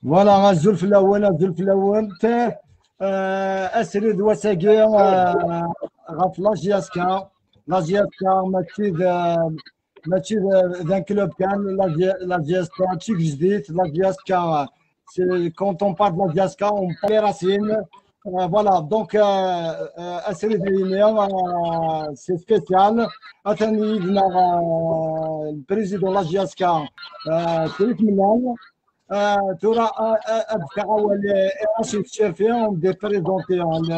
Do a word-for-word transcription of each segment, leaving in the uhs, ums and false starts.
فوالا غنزول في الاول غنزول في الاول تا اسرد وساقي غف لاجياسكا لاجياسكا ماشي ذا ماشي ذا كلوب كان لاجياسكا هادشي جديد لاجياسكا كونت اون بار لاجياسكا اون بار راسين فوالا دونك اسرد دايما سي سبيسيال اتاني يدنا البريزيدون لاجياسكا تريف منان ترى ابقى اول راشد الشافعي دي بريزونتي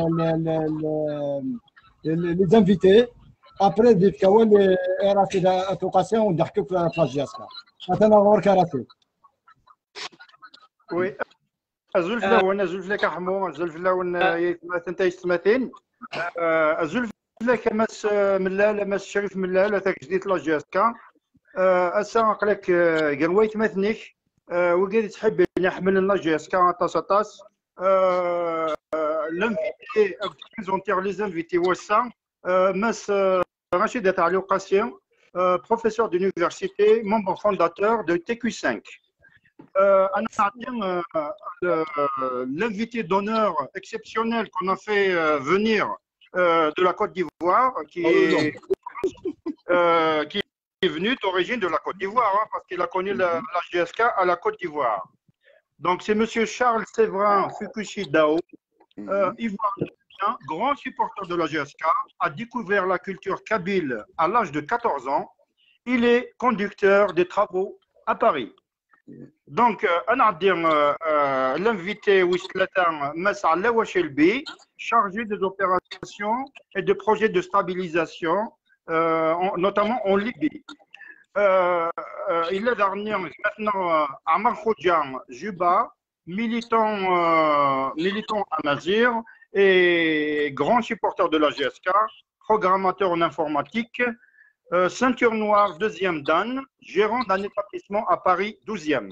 لي زانفيتي ابري دي كاول راشد اتوقاسيون ونضحكوا في لاجياسكا انا غورك راسي وي الزلفله وانا الزلفله كحمو الزلفله وانا انت يستمتين الزلفله كماس ملال ماس شريف ملال تجديد لاجياسكا اسا قالك قرويت مثنيك وقيت تحب نحمل لاجياسكا طاس طاس l'invité présenter les invités وسا ماس رشيد تاع لوقاسيون professeur d'université membre fondateur de T Q cinq. أنا أعطي l'invité d'honneur exceptionnel qu'on a fait venir de la Côte d'Ivoire qui est qui est venu d'origine de la Côte d'Ivoire, hein, parce qu'il a connu la, la G S K à la Côte d'Ivoire. Donc c'est monsieur Charles Séverin Fukushi Dao, euh, ivoirien, grand supporter de la G S K, a découvert la culture kabyle à l'âge de quatorze ans. Il est conducteur des travaux à Paris. Donc أنا أعطي l'invité Wistlatan Massa Lawachelbi, chargé des opérations et de projets de stabilisation, euh, notamment en Libye. Euh, euh, il est dernier maintenant Amar Khodjan Juba, militant, euh, militant à Nazir et grand supporter de la G S K, programmateur en informatique, euh, ceinture noire deuxième Dan, gérant d'un établissement à Paris douzième.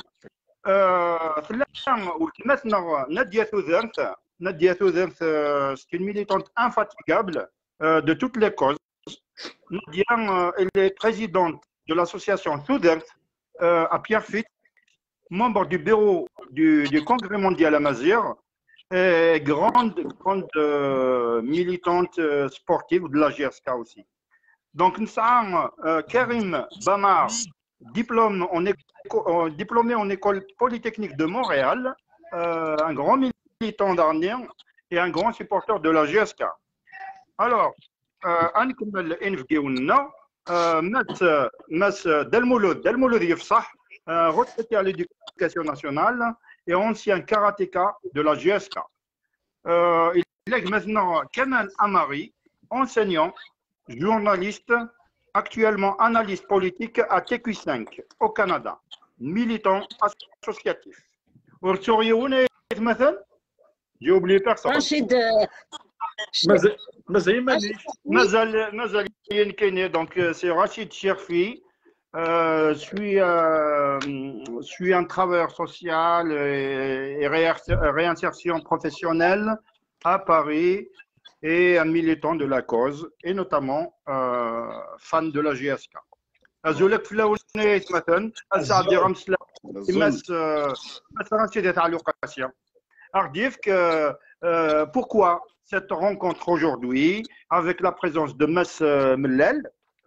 Maintenant, Nadia Thouzert, Nadia Thouzert, c'est une militante infatigable euh, de toutes les causes. Nadia, elle est présidente de l'association Thouzert euh, à Pierrefitte, membre du bureau du, du Congrès mondial à Mazir, et grande, grande euh, militante euh, sportive de la G S K aussi. Donc, nous avons euh, Karim Bamar, diplôme en éco, euh, diplômé en école polytechnique de Montréal, euh, un grand militant d'Arnien et un grand supporter de la G S K. Alors, أنكمل إنفجيونا مات ماس دالمولود دالمولود يفصح retraité à l'éducation nationale et ancien karatéka de la G S K. Euh, il est maintenant Kemal Amari, enseignant, journaliste, actuellement analyste politique à T Q cinq au Canada, militant associatif. J'ai oublié personne. رشيد مازال مازال مازال مازال كاين donc c'est Rachid Cherfi. Euh, je suis, euh, je suis un travailleur social et, et réinsertion professionnelle à Paris et un militant de la cause et notamment euh, fan de la G S K. أزولك في الأول مثلا أسعد رمس مس مس رشيد تاع لوقاسيون. أرديفك pourquoi cette rencontre aujourd'hui avec la présence de Mas Mellel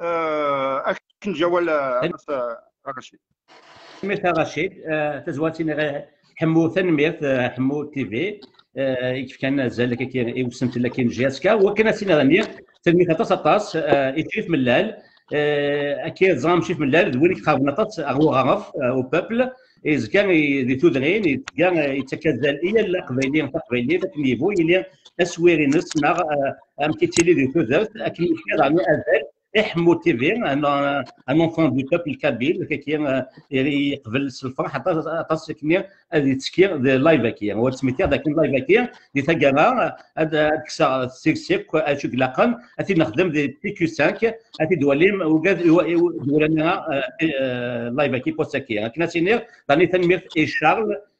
نجاول رشيد تنمير رشيد تزواتين حمو تنمير حمو تي في كيف كان زال كي وسمت لك كاين جي اس كا وكان سينا غنير تنمير طاس طاس يشريف ملال اكيد زام شيف ملال وين خاف نطاس هو غرف او بوبل إذا كان دي تودرين كان يتكازل إلى القبائلين القبائلين في النيفو اللي أسويري نص مع أم كيتيلي دي تودرت أكيد كان راني أزال إحمو تيفي أنا أن أنفون دو بوبل كابيل كي يقبل الفرح حتى تصكني هذه تسكير دي لايفاكيا هو سميتي هذاك اللايفاكيا دي تاكانا هذا كسا سيكسيك اشوك لاقن أتي نخدم دي تي كيو خمسة أتي دوليم وقاد دولنا لايفاكي بوساكيا كنا سينير راني تنمير إي شارل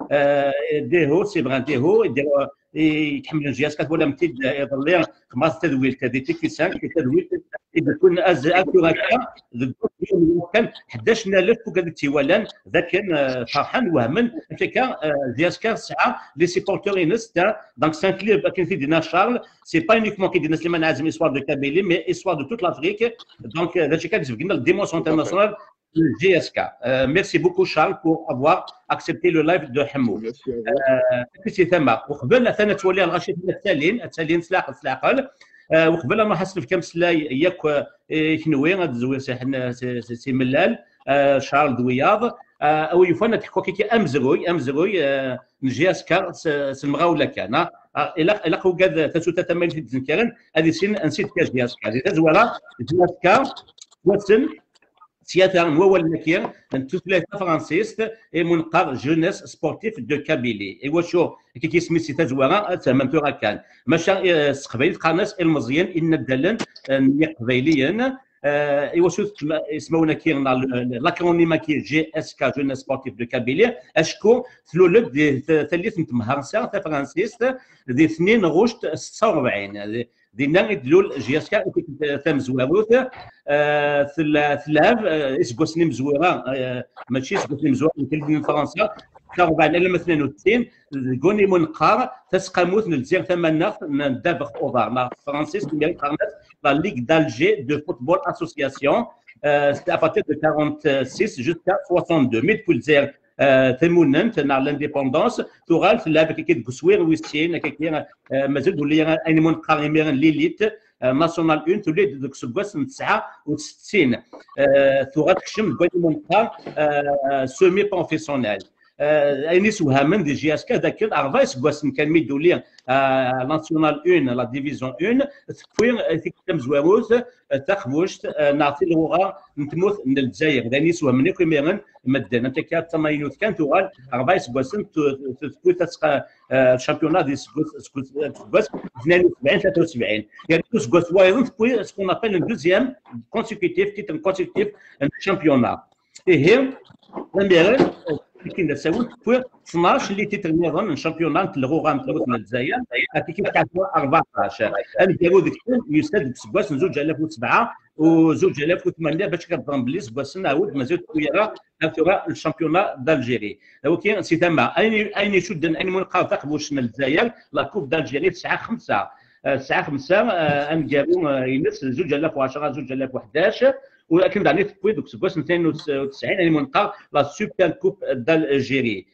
ديهو سي بغان ديهو يديروا يتحملوا الجهاز كات ولا متيد يظل خماس تدويل كدي تي خمسة تدويل اذا كنا از اكو هكا كان أحد عشر ألف فوق هذيك تيوالان ذاك كان فرحان وهمن كان الجهاز كان ساعه لي سيبورتور ينس تاع دونك سان كليب كاين في دينا شارل سي با يونيكمون كيدير سليمان عازم اسوار دو كابيلي مي اسوار دو توت لافريك دونك هذا كان جبنا الديمونسيون انترناسيونال G S K. Euh, merci beaucoup Charles pour avoir accepté le live de Hamoud. كيفاش تما وقبل ثاني تولي الغشيد التالين التالين سلاح سلاقل وقبل ما حسن في كم سلاي ياك كنوي غادي سي ملال شارل دوياض او يفنا تحكوا كي امزروي امزروي جي اس كا سمغاولا كان الى الى قاد تسوت تمام في الزنكرن هذه سين نسيت كاش جي اس كا هذه تزوره جي اس كا وسن سياده هو المكير ان ثلاثه فرنسيست اي منقر جونيس سبورتيف دو كابيلي ايوا شو كي كيسمي سي تزوره تمام تو كان ماشا قبيل قناص المزيان ان الدلن قبيليا ايوا شو اسمونا كير لاكرونيما كي جي اس كا جونيس سبورتيف دو كابيلي اشكو ثلولك دي ثلاث متمهرسه فرنسيست دي اثنين غشت ستة وأربعين دينا يدلول جي اس كا ثم زواروت ثلاث اسكوسني مزوره ماشي اسكوسني مزوره من فرنسا أربعين إلى اثنين وتسعين كوني منقار تسقموت نلزير ثمانية ندابغ اوضار مع فرانسيس كي قرنت لا ليغ دالجي دو فوتبول اسوسياسيون سيتي ابارتير دو ستة وأربعين جوسكا اثنين وستين ميت بولزير تموننت نع لانديبوندونس تغال تلعب كي كسوير ويستين كي مازال ولي اني منقار يميرن ليليت ناسيونال واحد تولي دوك سكواس تسعة وستين تغال تكشم كوني منقار سومي بروفيسيونيل ايني سوهامن دي جي اس كا ذاك أربعة سكواس كان ميدوليا ناسيونال واحد لا ديفيزيون واحد تكوين تكتم زواروت تخبوشت نعطي الوغا نتموت من الجزائر داني سوهمن كي ميرن مدن انت كا تماينوت كان تغال أربعة سكواس تكوي تسقى الشامبيونات دي سكواس اثنين وسبعين ثلاثة وسبعين يعني سكواس وايضا تكوي سكون ابل دوزيام كونسيكوتيف تيتر كونسيكوتيف الشامبيونات اي هي ميرن كاين تساوي في اثناش اللي تيترنيضون من شامبيونات الغوغام تلوث من الجزائر هذيك كيف كانوا أربعطاش انا داروا ديك يسد سكواس زوج آلاف وسبعة وزوج آلاف وثمانية باش كتضرب بلي سكواس نعاود مازال كويره ترى الشامبيونات دالجيري ولكن سي تما اين اين يشد اين منقاط تقبوش من الجزائر لا كوب دالجيري تسعة خمسة تسعة خمسة انجابوا ينس زوج آلاف وعشرة زوج آلاف وحداش ولكن دعني تكوي دوك سكواس اثنين وتسعين يعني منقار لا سوبر كوب دالجيري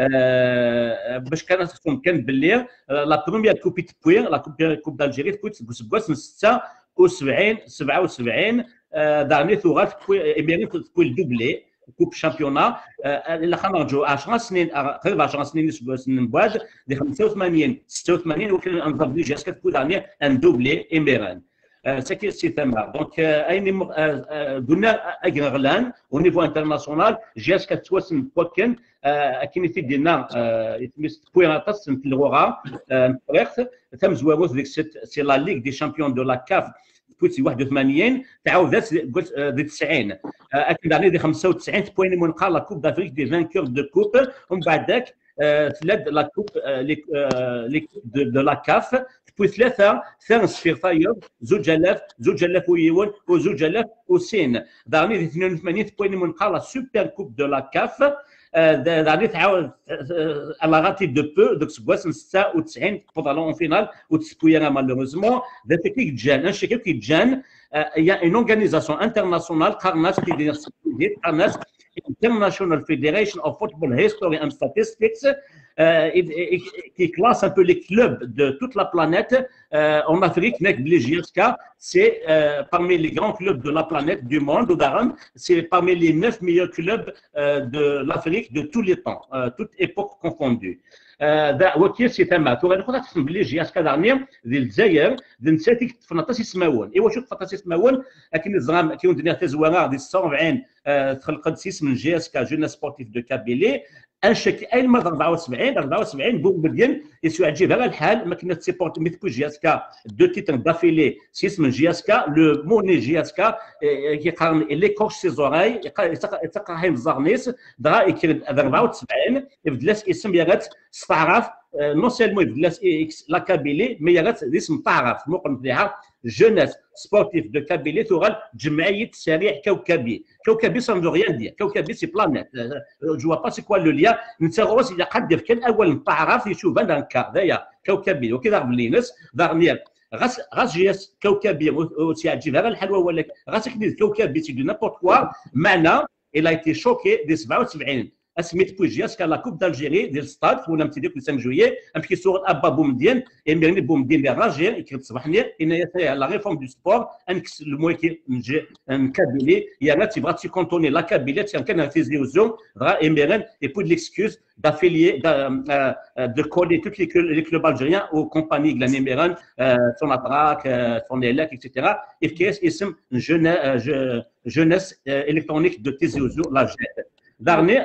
باش كان كان باللي لا بروميير كوبي تبوي لا كوب دالجيري تكوي سكواس ستة وسبعين سبعة وسبعين دعني ثوغات تكوي اميري تكوي الدوبلي كوب شامبيونا الا خلينا نرجعوا عشر سنين قريب عشر سنين سنين من بعد دي خمسة وثمانين ستة وثمانين وكان انظر بلي جاسك تكوي دعني ان دوبلي اميران ساكي سي تما دونك اين قلنا اغلان او نيفو انترناسيونال جاس كتواسم بوكن كاين في ديالنا يتمس بوينطاس في الغوغا نفريخ تم زواروس ديك سي لا ليغ دي شامبيون دو لا كاف بوتي واحد وثمانين تعاودات قلت دي تسعين اكيد عليه دي خمسة وتسعين بوين منقار لا كوب دافريك دي فانكور دو كوب ومن بعد ذاك ثلاث لا كوب لي دو لا كاف بوي ثلاثه ثاني صفير زوج آلاف زوج آلاف ويون وزوج آلاف وسين دارني دي اثنين وثمانين بوين منقار لا سوبر كوب دو لا كاف دارني تعاود على غاتي دو بو دوك سكواس ستة وتسعين بطلون فينال وتسبويا مالوروزمون ذاك كي جان نشكي كي جان يا اون اورغانيزاسيون انترناسيونال قرناس كي دير قرناس International Federation of Football History and Statistics euh, qui classe un peu les clubs de toute la planète euh, en Afrique. G S K, c'est euh, parmi les grands clubs de la planète, du monde, c'est parmi les neuf meilleurs clubs euh, de l'Afrique de tous les temps, euh, toutes époques confondues. وكيف سي تما تو غناخذ تسمى بلي جي اس كا دارني ديال الجزائر نساتي تفنطاس يسماون ايوا شوف تفنطاس يسماون لكن الزغام كاين دنيا تزواره ديال ستة وأربعين تخلقت سيس من جي اس كا جونيس سبورتيف دو كابيلي انشك اي مره أربعة وسبعين أربعة وسبعين بومدين يسوعجي غير الحال ما كنا تسيبورت ميتكو جي اس كا دو تيتر دافيلي سيسم جي اس كا لو موني جي اس كا كيقارن لي كورش سي زوراي يتقرا هاي الزارنيس دغا يكرد أربعة وسبعين يبدلاس اسم يغات استعرف نو سيلمو يبدلاس لا كابيلي مي يغات اسم تعرف مقرن فيها جوناس سبورتيف دو كابيلي تغال جمعيه سريع كوكبي كوكبي سان دو ريان دير كوكبي سي بلانيت جو با سي كوا لو ليا نتسغوس اذا قد كان اول تعرف يشوف هذا الكا هذايا كوكبي وكذا بلينس دارنيير غاس غاس جي اس كوكبي وتعجب هذا الحلوه ولا غاس كدير كوكبي تي دو نابورت كوا معنا il a été choqué دي سبعة وسبعين اسميت بوجياس كان لا كوب دالجيري ديال ستاد ولا متي ديك خمسة جويي امشي صور ابا بومدين اميرني بومدين ديال راجير يكتب صباحني ان لا ريفورم دو سبور انكس المويكي نجي نكابيلي يا لا تبغى تي كونتوني لا كابيلي كان في زيوزون غا اميرن اي بو ليكسكوز d'affilier, de coller tous les clubs algériens aux compagnies de l'Anéméran, son Atrak, son Elec, et cetera. Et qui est ism jeunesse électronique de Tizi Ouzou, la J E T. Dernier,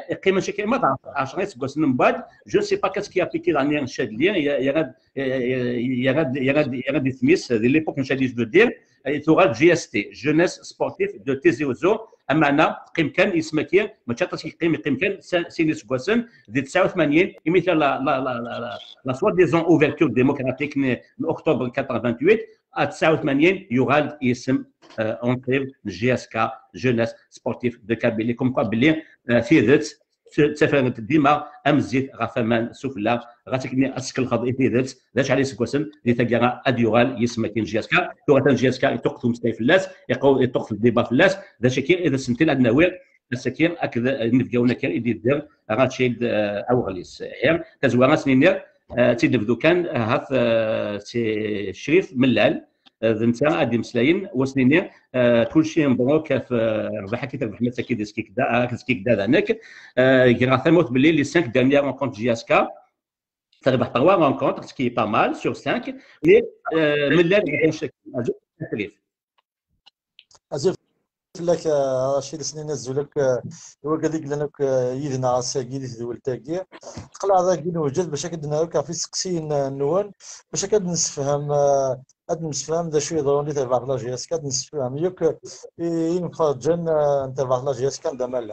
je ne sais pas qu'est-ce qui a appliqué l'année en Chadlien, il y a il y a des Smiths, de l'époque en Chadlien, je veux dire, il y aura G S T, jeunesse sportive de Tizi Ouzou. امانه قيم كان اسمه كي ما تشاطش قيم قيم كان سينيس كواسن دي تسعة وثمانين مثل لا لا لا لا سوا ديزون اوفرتور ديموكراتيك من اكتوبر ثمانية وثمانين تسعة وثمانين يغال اسم اونتريف جي اس كا جوناس سبورتيف دو كابيلي كوم كوا بلي في ذات تفرنت ديما امزيت غفمان سفلا غاتكني اسكل خضي في ذات ذاش عليه سكوسن دي تاكا اديوغال يسمكين جي اس كا توغتان جي اس كا يتوقتو مستي فلاس يقو يتوقف الديبا فلاس ذاش كي اذا سنتين عندنا وير السكين اكذا نفقاونا كان يدير غاتشيد او غليس هي تزوغا سنينير تيدبدو كان هاث سي شريف ملال ذنتا غادي مسلاين وسنيني كلشي مبروك في ربح كي تربح مساكي دي سكيك دا سكيك دا هناك كي غاثموت باللي لي خمسة دانيير رونكونت جي اس كا تربح ثلاثة رونكونت سكي با مال سور خمسة لي ملال تكليف ازيف لك رشيد سنين نزل لك هو قال لك لانك يدنا عساكي ديال التاكي تقلع ذاك نوجد باش كدنا لك في سقسين نوان باش كنسفهم هاد نسفهم ذا شويه ضروري تبع لا جي اس كاد نسفهم ياك ينفع جن تبع لا جي اس كاد مال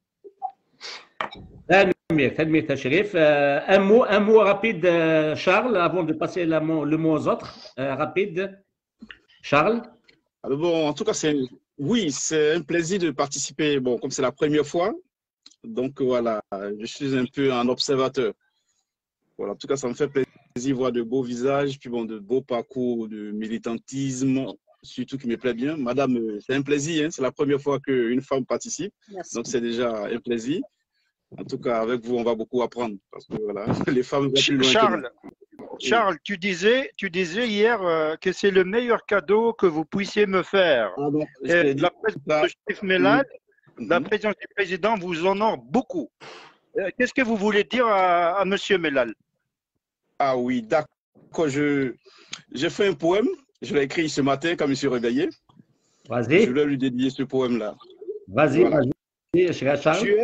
تنمية تنمية تشريف un mot un mot rapide Charles avant de passer le mot le mot aux autres rapide Charles. Alors bon, en tout cas c'est oui, c'est un plaisir de participer. Bon, comme c'est la première fois, donc voilà, je suis un peu un observateur. Voilà, en tout cas, ça me fait plaisir de voir de beaux visages, puis bon, de beaux parcours de militantisme, surtout qui me plaît bien. Madame, c'est un plaisir, hein, c'est la première fois qu'une femme participe. Merci. Donc c'est déjà un plaisir. En tout cas, avec vous, on va beaucoup apprendre parce que voilà, les femmes vont plus loin. Charles, Charles, tu disais, tu disais hier euh, que c'est le meilleur cadeau que vous puissiez me faire. Ah bon, Et la présidence de Chérif Mellal, mm-hmm. la présidence du président vous honore beaucoup. Euh, Qu'est-ce que vous voulez dire à, à Monsieur Mellal? Ah oui, d'accord. Je j'ai fait un poème. Je l'ai écrit ce matin quand je me suis réveillé. Vas-y. Je voulais lui dédier ce poème-là. Vas-y, voilà. Vas-y, Charles. Tu es,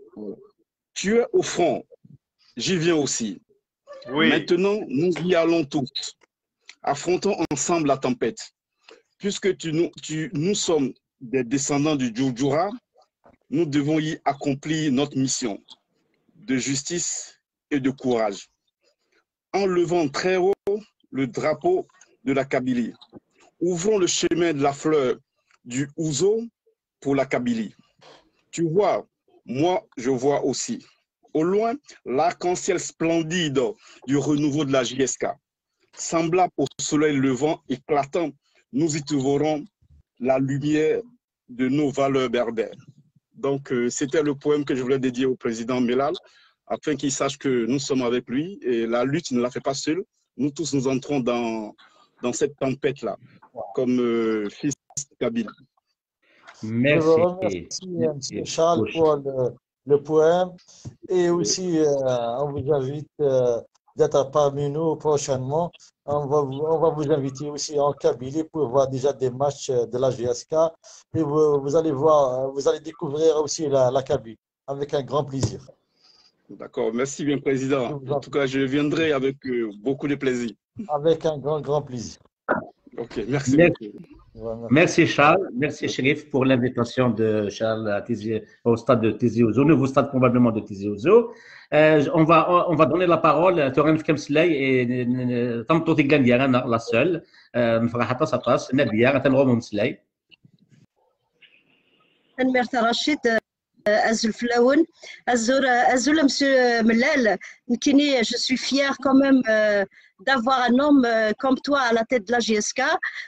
tu es au front. J'y viens aussi. Oui. Maintenant, nous y allons tous. Affrontons ensemble la tempête. Puisque tu, nous, tu, nous sommes des descendants du Djoudjoura, nous devons y accomplir notre mission de justice et de courage. En levant très haut le drapeau de la Kabylie, ouvrons le chemin de la fleur du Ouzo pour la Kabylie. Tu vois, moi je vois aussi. Au loin, l'arc-en-ciel splendide du renouveau de la J S K. Semblable au soleil levant éclatant, nous y trouverons la lumière de nos valeurs berbères. Donc, euh, c'était le poème que je voulais dédier au président Mellal, afin qu'il sache que nous sommes avec lui et la lutte ne la fait pas seul. Nous tous, nous entrons dans, dans cette tempête-là, comme euh, fils de Kabyle. Merci. Je vous remercie, M. Charles, pour le, le poème. Et aussi, euh, on vous invite euh, d'être parmi nous prochainement. On va, vous, on va vous inviter aussi en Kabylie pour voir déjà des matchs de la J S K. Et vous, vous allez voir, vous allez découvrir aussi la, la Kabylie avec un grand plaisir. D'accord, merci bien, Président. En tout cas, je viendrai avec euh, beaucoup de plaisir. Avec un grand, grand plaisir. Ok, merci, merci. beaucoup. Merci Charles, merci Chérif pour l'invitation de Charles à Tizi, au stade de Tizi Ouzou, nouveau stade probablement de Tizi Ouzou. Euh, on, va, on va donner la parole à Torren Fkemsley et Tamto Tiglan Diarana, la seule. Nfrahata Satas, Nadia, Atanrom Msley. Merci Rachid. Azul Flaoun, Azul, Azul, Monsieur Mellal, je suis fière quand même d'avoir un homme comme toi à la tête de la J S K.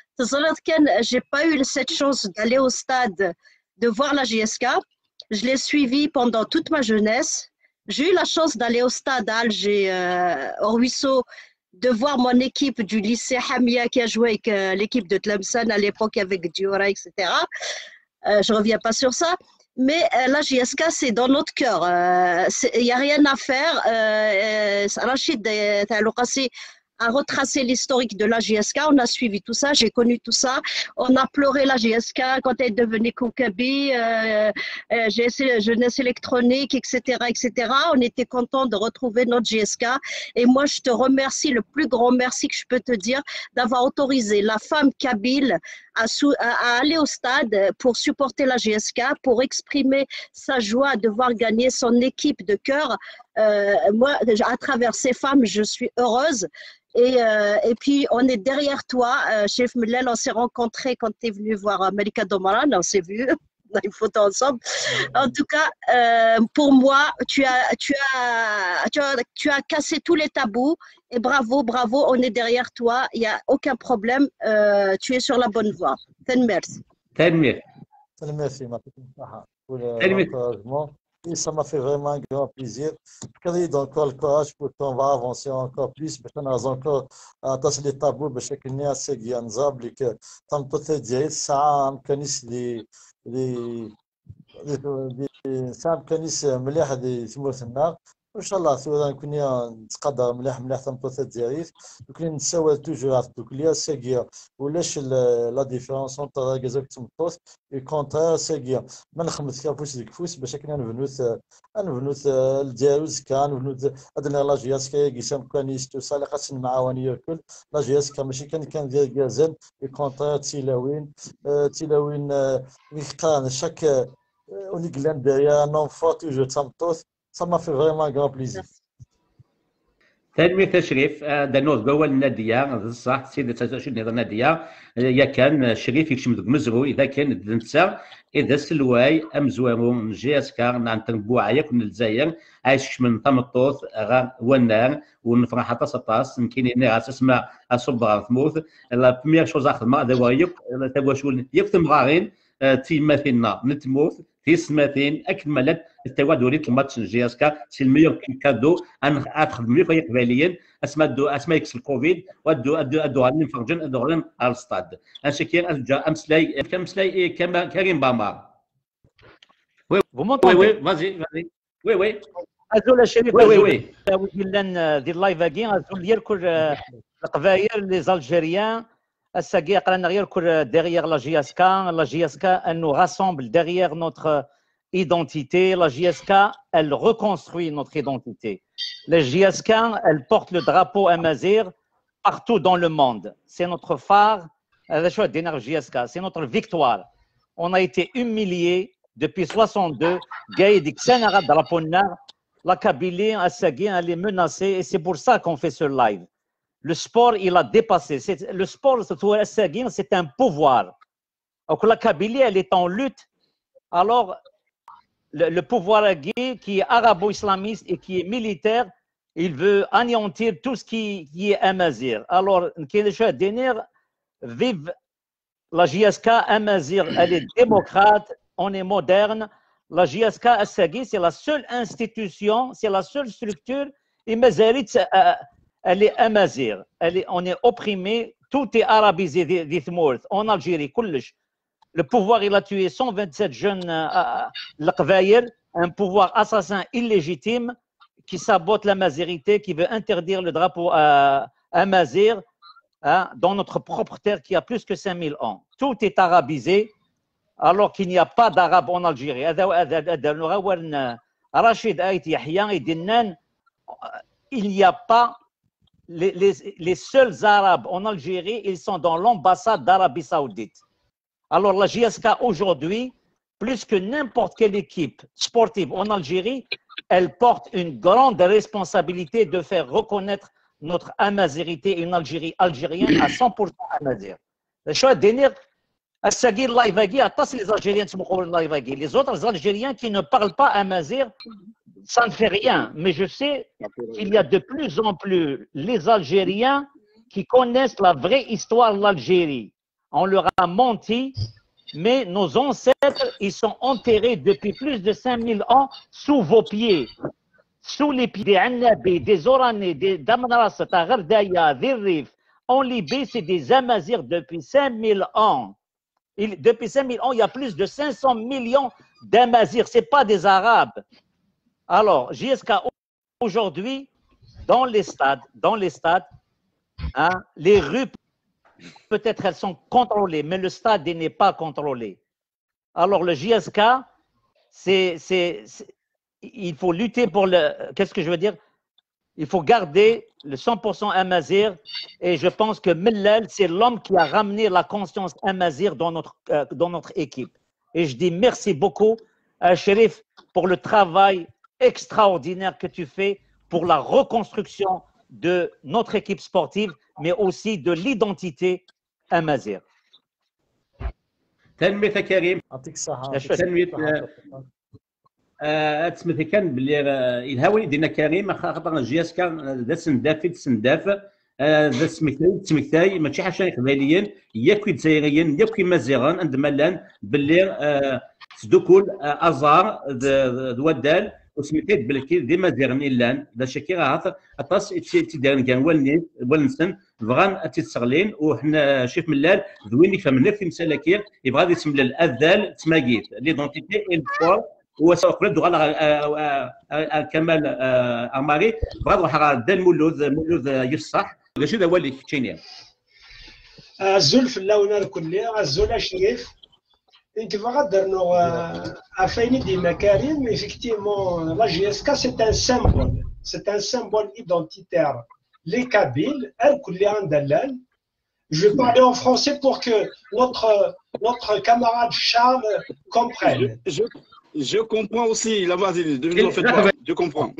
Je n'ai pas eu cette chance d'aller au stade, de voir la J S K. Je l'ai suivi pendant toute ma jeunesse. J'ai eu la chance d'aller au stade à Alger, euh, au Ruisseau, de voir mon équipe du lycée Hamia qui a joué avec euh, l'équipe de Tlemcen à l'époque avec Diora, et cetera. Euh, je ne reviens pas sur ça. Mais euh, la J S K, c'est dans notre cœur. Il n'y a rien à faire. Euh, Rachid a retracé l'historique de la J S K. On a suivi tout ça. J'ai connu tout ça. On a pleuré la J S K quand elle est devenue Koukabi, euh, euh, jeunesse électronique, et cetera, et cetera. On était content de retrouver notre J S K. Et moi, je te remercie, le plus grand merci que je peux te dire, d'avoir autorisé la femme kabyle à, à aller au stade pour supporter la J S K, pour exprimer sa joie de voir gagner son équipe de cœur. Euh, moi, à travers ces femmes, je suis heureuse. Et, euh, et puis, on est derrière toi. Euh, Chef Mellal, on s'est rencontrés quand tu es venu voir Malika Domaran. On s'est vu, on a une photo ensemble. En tout cas, euh, pour moi, tu as, tu, as, tu, as, tu as cassé tous les tabous. Et bravo, bravo, on est derrière toi. Il n'y a aucun problème. Euh, tu es sur la bonne voie. Merci. Merci. Merci, ma petite Maha, pour l'encouragement. Et ça m'a fait vraiment un grand plaisir. Quand il y a encore le courage pour qu'on va avancer encore plus, parce qu'on a encore attaché les tabous, parce qu'il y a assez de gens qui ont peut-être dit ça, كنيس les les les ça كنيس مليح دي ثمرة النار. وإن شاء الله سواء كنا نتقدر مليح مليح تنبوث الجريف وكنا نتساوى توجور على التوكليا ساقيا ولاش لا ديفيرونس اونتر كازاك تمطوث اي كونترير ساقيا ما نخمس كافوس ديك فوس باش كنا نبنوث نبنوث الجاروز كان نبنوث ادنا لا جياس كي قسم كان يستو سالقات المعاونيه الكل لا جياس كان ماشي كان كان ديال كازان اي كونترير تيلاوين تيلاوين يقان شاك ونقلان دايا نون فوا توجور تمطوث. Ça m'a fait vraiment un grand plaisir. تنمية تشريف دانوز جوا النادية صح سيدة تسعة نظام النادية يا كان شريف يكشم ذوك مزرو إذا كان دنسا إذا سلواي أمزوارو من جياسكا عن تنبوع يكون الجزائر عايش من طمطوط غا ونار ونفرح حتى سطاس يمكن ناس اسمع أصبر ثموث لا بمير شوز آخر ما دوا يك تبغى شو يكتم غارين تي مثلنا نتموث في سماتين اكملت التواد وريت الماتش جياسكا سي الميور كادو ان ادخل مليون في قباليا اسماء دو اسماء اكس الكوفيد ودو ادو ادو غادي نفرجن ادو غادي على الستاد انشكير ارجع امسلاي كمسلاي كما كريم بامار وي وي وي فازي فازي وي وي ازول الشريف وي وي وي وي دي اللايف كي ازول ديال كل القبائل لي زالجيريان الساقية قالنا غير كل derrière la J S K, la J S K elle nous rassemble derrière notre identité, la J S K elle reconstruit notre identité. La J S K elle porte le drapeau Amazir partout dans le monde. C'est notre phare, c'est notre victoire. On a été humiliés depuis soixante-deux, la Kabylie, elle est menacée et c'est pour ça qu'on fait ce live. Le sport, il a dépassé. Le sport, c'est un pouvoir. Donc la Kabylie, elle est en lutte. Alors, le, le pouvoir qui est arabo-islamiste et qui est militaire, il veut anéantir tout ce qui, qui est amazir. Alors, vive la J S K amazir, elle est démocrate, on est moderne. La J S K Assagui, c'est la seule institution, c'est la seule structure. Et Mazarit, elle est amazir, elle est, on est opprimé, tout est arabisé en Algérie. Le pouvoir, il a tué cent vingt-sept jeunes euh, un pouvoir assassin illégitime qui sabote la mazérité, qui veut interdire le drapeau euh, amazir hein, dans notre propre terre qui a plus que cinq mille ans. Tout est arabisé alors qu'il n'y a pas d'arabe en Algérie. Rachid Ait Yahya et Dinnan, il n'y a pas les, les, les seuls Arabes en Algérie, ils sont dans l'ambassade d'Arabie Saoudite. Alors la J S K aujourd'hui, plus que n'importe quelle équipe sportive en Algérie, elle porte une grande responsabilité de faire reconnaître notre amazérité, une Algérie algérienne à cent pour cent amazir. Je vais dire, les Algériens, les autres Algériens qui ne parlent pas amazir, ça ne fait rien. Mais je sais qu'il y a de plus en plus les Algériens qui connaissent la vraie histoire de l'Algérie. On leur a menti, mais nos ancêtres, ils sont enterrés depuis plus de cinq mille ans sous vos pieds. Sous les pieds des Annabi, des Oranais, des Damras, Taghardaya, des Rif. En Libye, c'est des Amazirs depuis cinq mille ans. Il, depuis cinq mille ans, il y a plus de cinq cents millions d'Amazirs. Ce n'est pas des Arabes. Alors, J S K, aujourd'hui, dans les stades, dans les stades, hein, les rues, peut-être elles sont contrôlées, mais le stade n'est pas contrôlé. Alors, le J S K, c'est, c'est, il faut lutter pour le... Qu'est-ce que je veux dire? Il faut garder le cent pour cent amazir. Et je pense que Mellal, c'est l'homme qui a ramené la conscience amazir dans notre, euh, dans notre équipe. Et je dis merci beaucoup à Chérif pour le travail extraordinaire que tu fais pour la reconstruction de notre équipe sportive, mais aussi de l'identité amazir. تنمية كريم يعطيك الصحة. تنمية تسمى كان باللي الهوى ديالنا كريم خاطر الجي اس كان ذا سنداف في سنداف ذا سمكتاي سمكتاي ماشي حاجه قباليين ياكو جزائريين ياكو مازيغان عند ملان باللي تدوكل ازار ودال وسميتي بالكي دي مازيغن لان ذا شكيرا هاث اطاس تيدارن كان والني والنسن بغان تيتسغلين وحنا شيف ملال ذوين فهمنا في مسالكير يبغى غادي يسمى الاذال تسماكيت ليدونتيتي الفور وسوق له على كمال اماري بغا نروح على دال مولود مولود يصح ماشي هذا هو اللي كاين الزول في اللون الكلي الزول شريف انت فغادر نو افيني ديما كريم effectivement la J S K c'est un symbole c'est un symbole identitaire les Kabyles الكلي عندنا. Je vais parler en français pour que notre notre camarade Charles comprenne. Je, je comprends aussi, la vas-y, ne en faites pas, je comprends.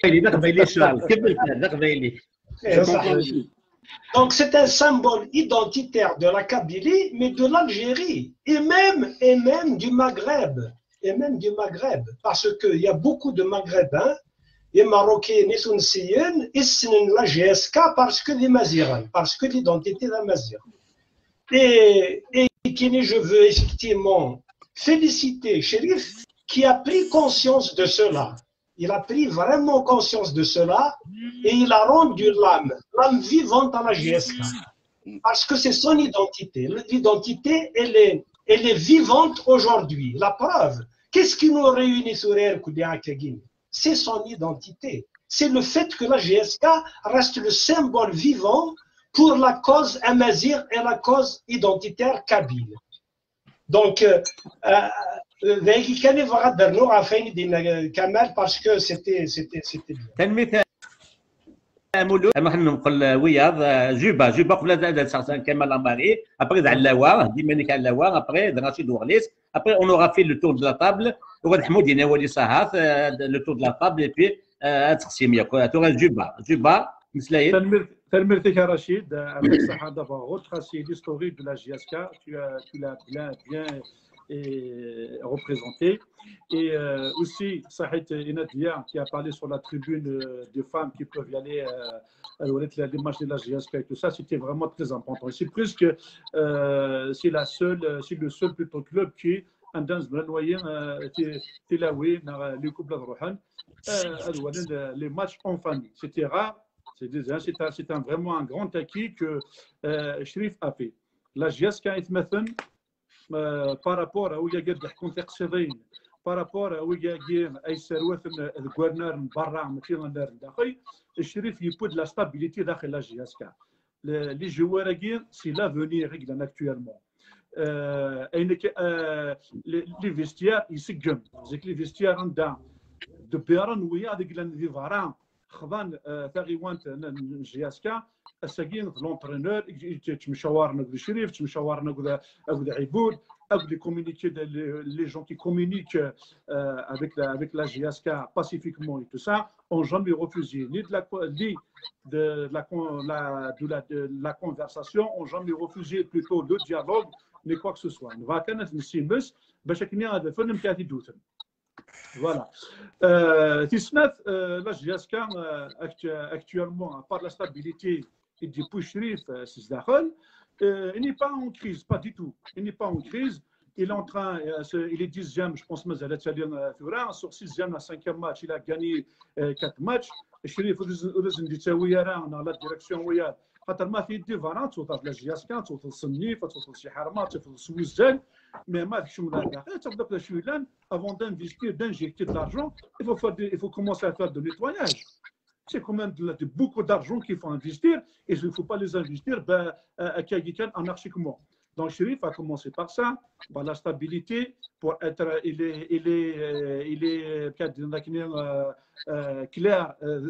Donc c'est un symbole identitaire de la Kabylie, mais de l'Algérie, et même, et même du Maghreb, et même du Maghreb, parce qu'il y a beaucoup de Maghrébins, et Marocains, et Tunisiens, ils la J S K parce que les Mazirans, parce que l'identité de la Mazir. Et, et je veux effectivement féliciter Chérif, qui a pris conscience de cela. Il a pris vraiment conscience de cela et il a rendu l'âme, l'âme vivante à la J S K. Parce que c'est son identité. L'identité, elle est, elle est vivante aujourd'hui. La preuve, qu'est-ce qui nous réunit sur Air Koudiakagin? C'est son identité. C'est le fait que la J S K reste le symbole vivant pour la cause amazir et la cause identitaire kabyle. Donc, euh, euh, كان يفغدر نوع فين دينا كمال باسكو سيتي سيتي سيتي تنمية مولود نحن نقول وياض جوبا جوبا قبل كمال اماري ابري علاوه ديما نيك علاوه ابري رشيد وغليس ابري اون اورا في لو تور دو لا طابل وغاد حمود يناولي صهاف لو تور دو لا طابل اي بي تقسيم ياك تور جوبا جوبا مسلايد Merci Rachid. Avec ça, d'abord, retracer l'historique de la J S K, tu, as, tu l'as bien, bien et représenté. Et euh, aussi, Sahit Inadia qui a parlé sur la tribune euh, des femmes qui peuvent y aller euh, à les matchs de la J S K et tout ça, c'était vraiment très important. C'est plus que euh, c'est la seule, c'est le seul plutôt club qui a les couples les matchs en famille. C'était rare. C'est un, c'est un, vraiment un grand acquis que euh, Chérif a fait. La J S K est maintenant par rapport à où il y a des contextes par rapport à où il y a des services de gouverneur barra مثلا داخل الشريف يبود la stabilité داخل la J S K. Les joueurs c'est l'avenir actuellement. Les vestiaires ils se gagnent. Les vestiaires عندها de بيرن ويا هذيك اللي فاران خضان ثاغيوانت جياسكا الساكين لونترينور تمشاورنا ذو شريف تمشاورنا ذو عبود ou les communiqués, les gens qui communiquent euh, avec, la, avec la G S K pacifiquement et tout ça, n'ont jamais refusé ni de la, ni de la, la, de la, de la conversation, n'ont jamais refusé plutôt le dialogue, ni quoi que ce soit. Voilà. Euh, euh, la G S K, euh, actuellement, à part la stabilité et du push-rif, c'est Euh, il n'est pas en crise, pas du tout. Il n'est pas en crise. Il est en train, euh, il est dixième, je pense, mais sur sixième à cinquième match, il a gagné euh, quatre matchs. Chérif, dans la direction où il y a خاطر ما في ديفارانت توصل لجياسكا توصل الصنيف توصل شي حرمات توصل السويزان مي ما فيش مدافع تبدا الشويلان افون دانفيستير دانجيكتي de l'argent il faut faire il faut commencer à faire de nettoyage. C'est quand même de, de, beaucoup d'argent qu'il faut investir et il ne faut pas les investir ben, euh, anarchiquement. Donc, Chérif a commencé par ça, par la stabilité, pour être, il est, il est, il est, il est euh, euh, clair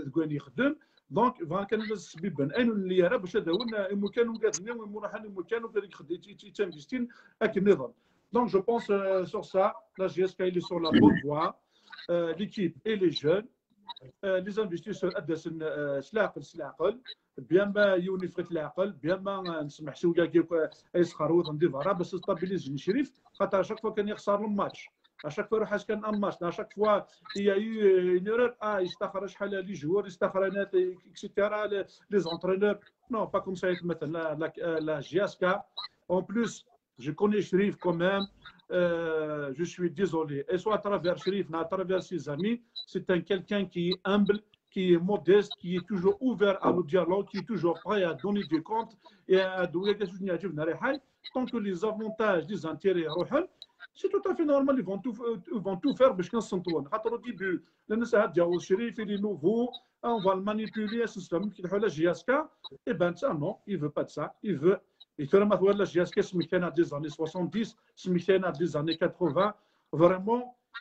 de donc, كان السبب أنه اللي يرى باش هذا هو المكان قادرين ومراحل المكان وقادر يتنفستين هاك النظام. Donc, je pense euh, sur ça, la G S K il est sur la bonne voie, euh, l'équipe et les jeunes. les investisseurs ادس سلاقل سلاقل بيان ما يوني فريت العقل بيان ما نسمح شويه كيف يسخروا نديفارا باش ستابيليز شريف خاطر شاك فوا كان يخسر الماتش اشاك فوا روح كان ان ماتش اشاك فوا هي ينيرر اه يستخرج شحال لي جوار يستخرج اكسيتيرا لي زونترينور نو با كوم سا مثلا لا جي اس كا اون بلوس je connais Chérif quand même, euh, je suis désolé. Et soit à travers Chérif, à travers ses amis, c'est un quelqu'un qui est humble, qui est modeste, qui est toujours ouvert à le dialogue, qui est toujours prêt à donner des comptes et à donner des soutiens. Tant que les avantages, les intérêts, c'est tout à fait normal, ils vont tout, ils vont tout faire parce qu'ils sont trop. Au début, le Chérif, il est nouveau, on va le manipuler, c'est ça, la G S K, et ben ça, non, il ne veut pas de ça, il veut. Et tu as la G S K سميتنا des années soixante-dix, سميتنا des années quatre-vingts, vraiment,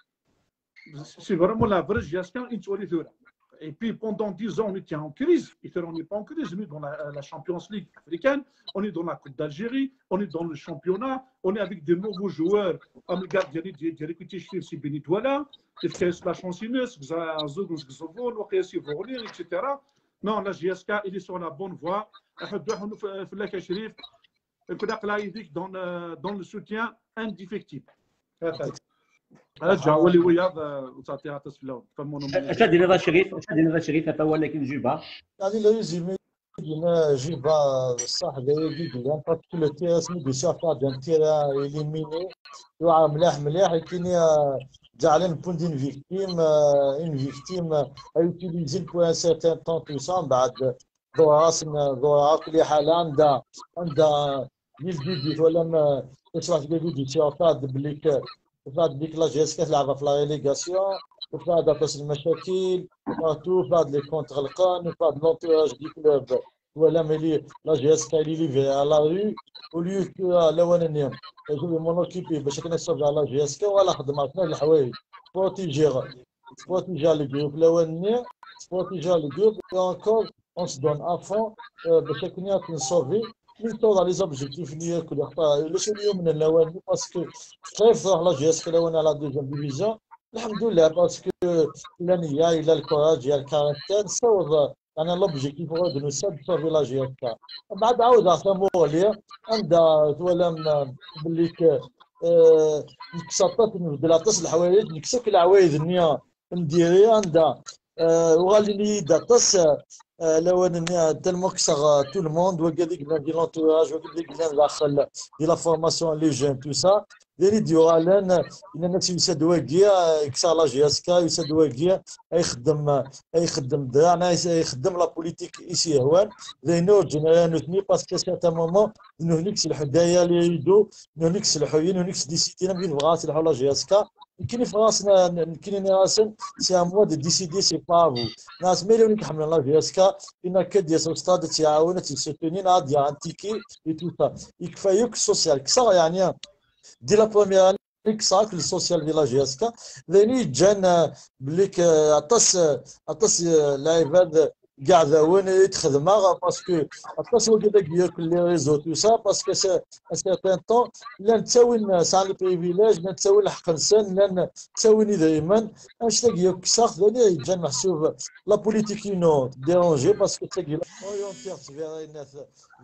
c'est vraiment la vraie G S K. Et puis pendant dix ans, on était en crise. Et on n'est pas en crise, on est dans la, la Champions League africaine, on est dans la Coupe d'Algérie, on est dans le championnat, on est avec des nouveaux joueurs. On regarde, il y a l'équité chez c'est Benitouala, il y a la chanceuse, et cetera. Non, la G S K, il est sur la bonne voie. Dans, dans le soutien indéfectible. ارجع ولي وياض وتعطيها تسفلون فهمونا اش دير هذا شريف اش دير هذا شريف حتى هو لكن جيبها يعني لا يزيد دينا جيبها صح داير ديال باسكو لو تي اس دو شافا دان تيرا اليميني يوعى ملاح ملاح كاين جعلن بون دين فيكتيم اون فيكتيم ا يوتيليزي بو ان سيرتان طون تو سان بعد ضراسنا ضرا كل حال عندها عندها يزيد ولا ما تشرح ديال دي تياتر بليك فهاد ديك لا جي اس كي تلعبها في لا ريليغاسيون وفهاد تصل المشاكل بارتو فهاد لي كونت غلقان وفهاد لونتوراج دي كلوب ولا ملي لا جي اس كي لي ليفي على ري وليو كو الاولانيه يجيو مونوكيبي باش كنصوب على لا جي اس كي ولا خدمه فيها الحوايج بروتيجي بروتيجي لي جروب الاولانيه بروتيجي لي جروب اونكور اون سو دون افون باش كنا كنصوفي نصور على لي زوبجيكتيف اللي كل خطا علاش اليوم من الاول باسكو خايف نروح لا جي اس كي الاول على دوزيام ديفيزيون الحمد لله باسكو لا نيه الا الكوراج يا الكاركتير نصور انا لوبجيكتيف غادي نسد في لا جي اس كي بعد عاود اعتموا لي عندها ولا باللي نكسطات نبدل اطس الحوايج نكسك العوايد النيه نديري عندها وغالي لي داطس الاولانيه تالمون كسر تو الموند وكاديك ديال لونتوراج وكاديك داخل ديال لا فورماسيون لي جون تو سا ديري ديورالان ان الناس يساد واقيا كسر لا جي اس كا يساد واقيا يخدم يخدم دراعنا يخدم لا بوليتيك ايسي هوان زينو جينيرال نوتني باسكو سيتا مومون انه نكس الحدايا اللي يريدو انه نكس الحوين ونكس ديسيتينا بين بغات يلحقوا لا جي اس كا كاين في راسنا كاين راسن سي ان موا دو ديسيدي سي با فو ناس مليون كيحملوا لا جي اس كا ان كدير ستاد تعاون تسوتوني عاد يا انتيكي اي تو سا يكفايوك السوسيال كسر يعني دي لا بروميير اكساك السوسيال فيلا جياسكا ذاني جان بليك عطاس عطاس العباد كاع ذاون يتخدمها باسكو عطاس هو كذاك ياكل لي ريزو تو سا باسكو سيغتان طون لا نتساوي ساع البريفيليج لا نتساوي الحق نسان لا نتساويني دائما اش تلاقي ياك ذاني جان محسوب لا بوليتيك نو ديرونجي باسكو تلاقي اورينتير فيرا الناس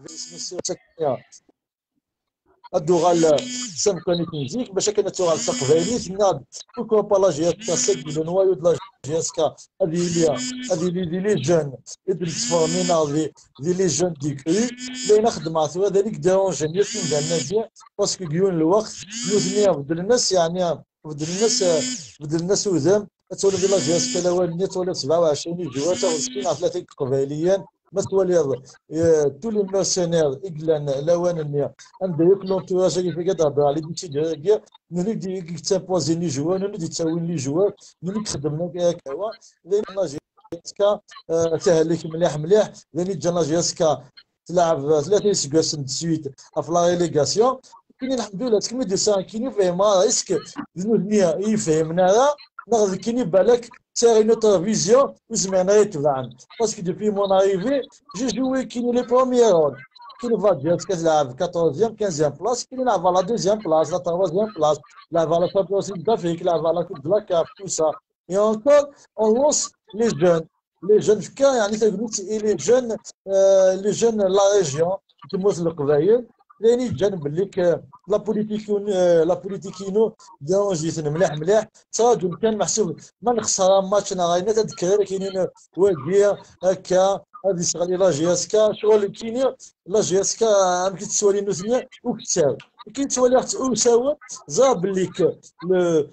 الدوغال سامكاني ميوزيك باش كانت تغال تقبالي تناد بوكو با لا جي اس كا سد لو نوايو د لا جي اس كا هذه لي هذه لي لي جون ادريس فورمينا دي دي لي جون دي كري اللي نخدم مع سوا ذلك ديرونجي ياسين ديالنا باسكو ديون الوقت نوزني بدل الناس يعني بدل الناس بدل الناس وذام تولي لا جي اس كا الاولانيه تولي سبعة وعشرين جوات وستين على ثلاثه قباليا ما تولي tous les mercenaires إجلان لوانني عند يكلون تواجه في قدر على بيتي ديال نريد تامبوزي لي جوار نريد تساوي لي جوار نريد خدمنا كوا لين لا جيسكا تهلك مليح مليح لين جانا جيسكا تلعب ثلاثة سكاس سويت في لا ريليغاسيون كاين الحمد لله تكمل دي سان كاين فيما ريسك الدنيا يفهمنا ناخذ كاين بالك c'est une autre vision وزمانا يتبعن باسكو دوبي مون اريفي جي جوي كاين لي بروميير رول كاين فادير كتلعب كاطورزيام كانزيام بلاص كاين يلعب على دوزيام بلاص لا تروازيام بلاص يلعب على شامبيونز دافريك يلعب على كوب دلا كاب تو سا اي انكور اون لونس لي جون لي جون في كان يعني تقولوا لي جون لي جون لا ريجيون تموت القبايل لاني جان بليك لا بوليتيك لا بوليتيكينو ديرونجيتنا مليح مليح صاد كان محسوب ما نخسر ماتش انا غاينا تذكر كاينين واديه هكا هذه شغل لا جي اس كا شغل كاين لا جي اس كا يمكن تسوالي نوزنيا وكتساوي كاين تسوالي وساوى زا بليك لو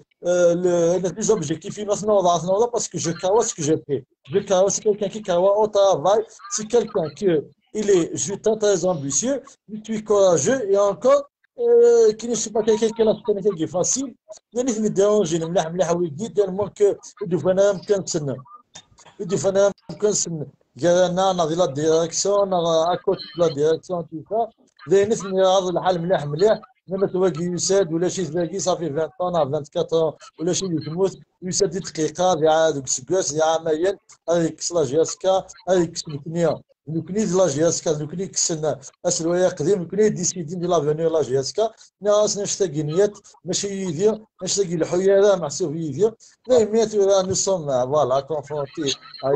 لو لي زوبجيكتيف ناسيونال ناسيونال باسكو جو كاوا سكو جو في جو كاوا سي كيلكان كي كاوا او ترافاي سي كيلكان كي il est juste très ambitieux, tu es courageux et encore euh, qui ne suis pas quelqu'un qui a la spontanéité qui est facile. Il y a des dérange, il y a des gens tellement que il faut faire un peu de temps. Il faut faire un peu de temps. Il y a un an dans la direction, à côté de la direction, tout ça. Les gens qui regardent le حال مليح مليح لما تواجه يساد ولا شي تلاقي صافي عشرين طن عشرين أربعة ولا شي اللي تموت يساد دقيقة عاد كسكاس يا عمايل هذيك لا جاسكا هذيك الدنيا نكني لا جياسكا نكني كسنا اسلويا قديم نكني ديسيدين دي لافونير لا جياسكا ناس نشتاقي نيات ماشي يدير نشتاقي الحياة محسوب يدير لا ميت ولا نصوم فوالا كونفونتي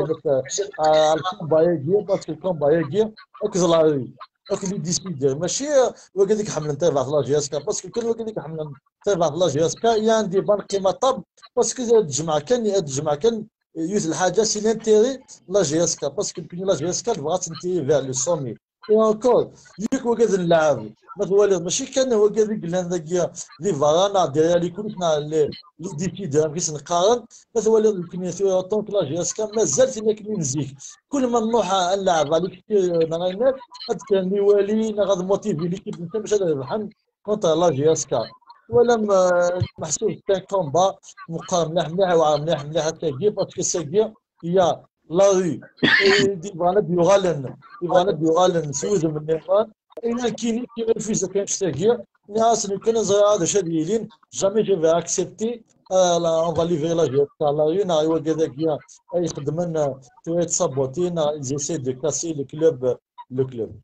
على الكومبا يجي باسكو الكومبا يجي اكزلاري اللي ديسيدير ماشي وكذلك حمل نتابع لا جياسكا باسكو كل وكذلك حمل نتابع لا جياسكا ياندي بان قيمه طب باسكو الجمعه كان الجمعه كان يوث الحاجه سي لانتيري لا جي اس كا باسكو كاين لا جي اس كا تبغى تنتي فيغ لو سومي اي انكور ياك وكاد نلعب مثلا ماشي كان هو كذاك هذاك لي فارانا ديال لي كنا لي ديسيدور كيس نقارن مثلا كنا طونك لا جي اس كا مازال فينا كاين نزيك كل ما نروح نلعب عليك نغينات هاد كان لي والي غاد موتيفي ليكيب نتا باش نربح كونتر لا جي اس كا ولا محسوب كان كومبا مقام مليح مليح وعام مليح مليح تاكي باسكو ساكي هي لا ري دي فانا بيغالن يبغانا بيغالن سوز من النيران اين كاين كي ريفيز كان تاكي ناس اللي كانوا هذا شاديين جامي جي اكسبتي لا اون فا ليفري لا جي تاع لا ري نا هو كذاك يخدم لنا تويت سابوتين زيسي دو كاسي لو كلوب لو كلوب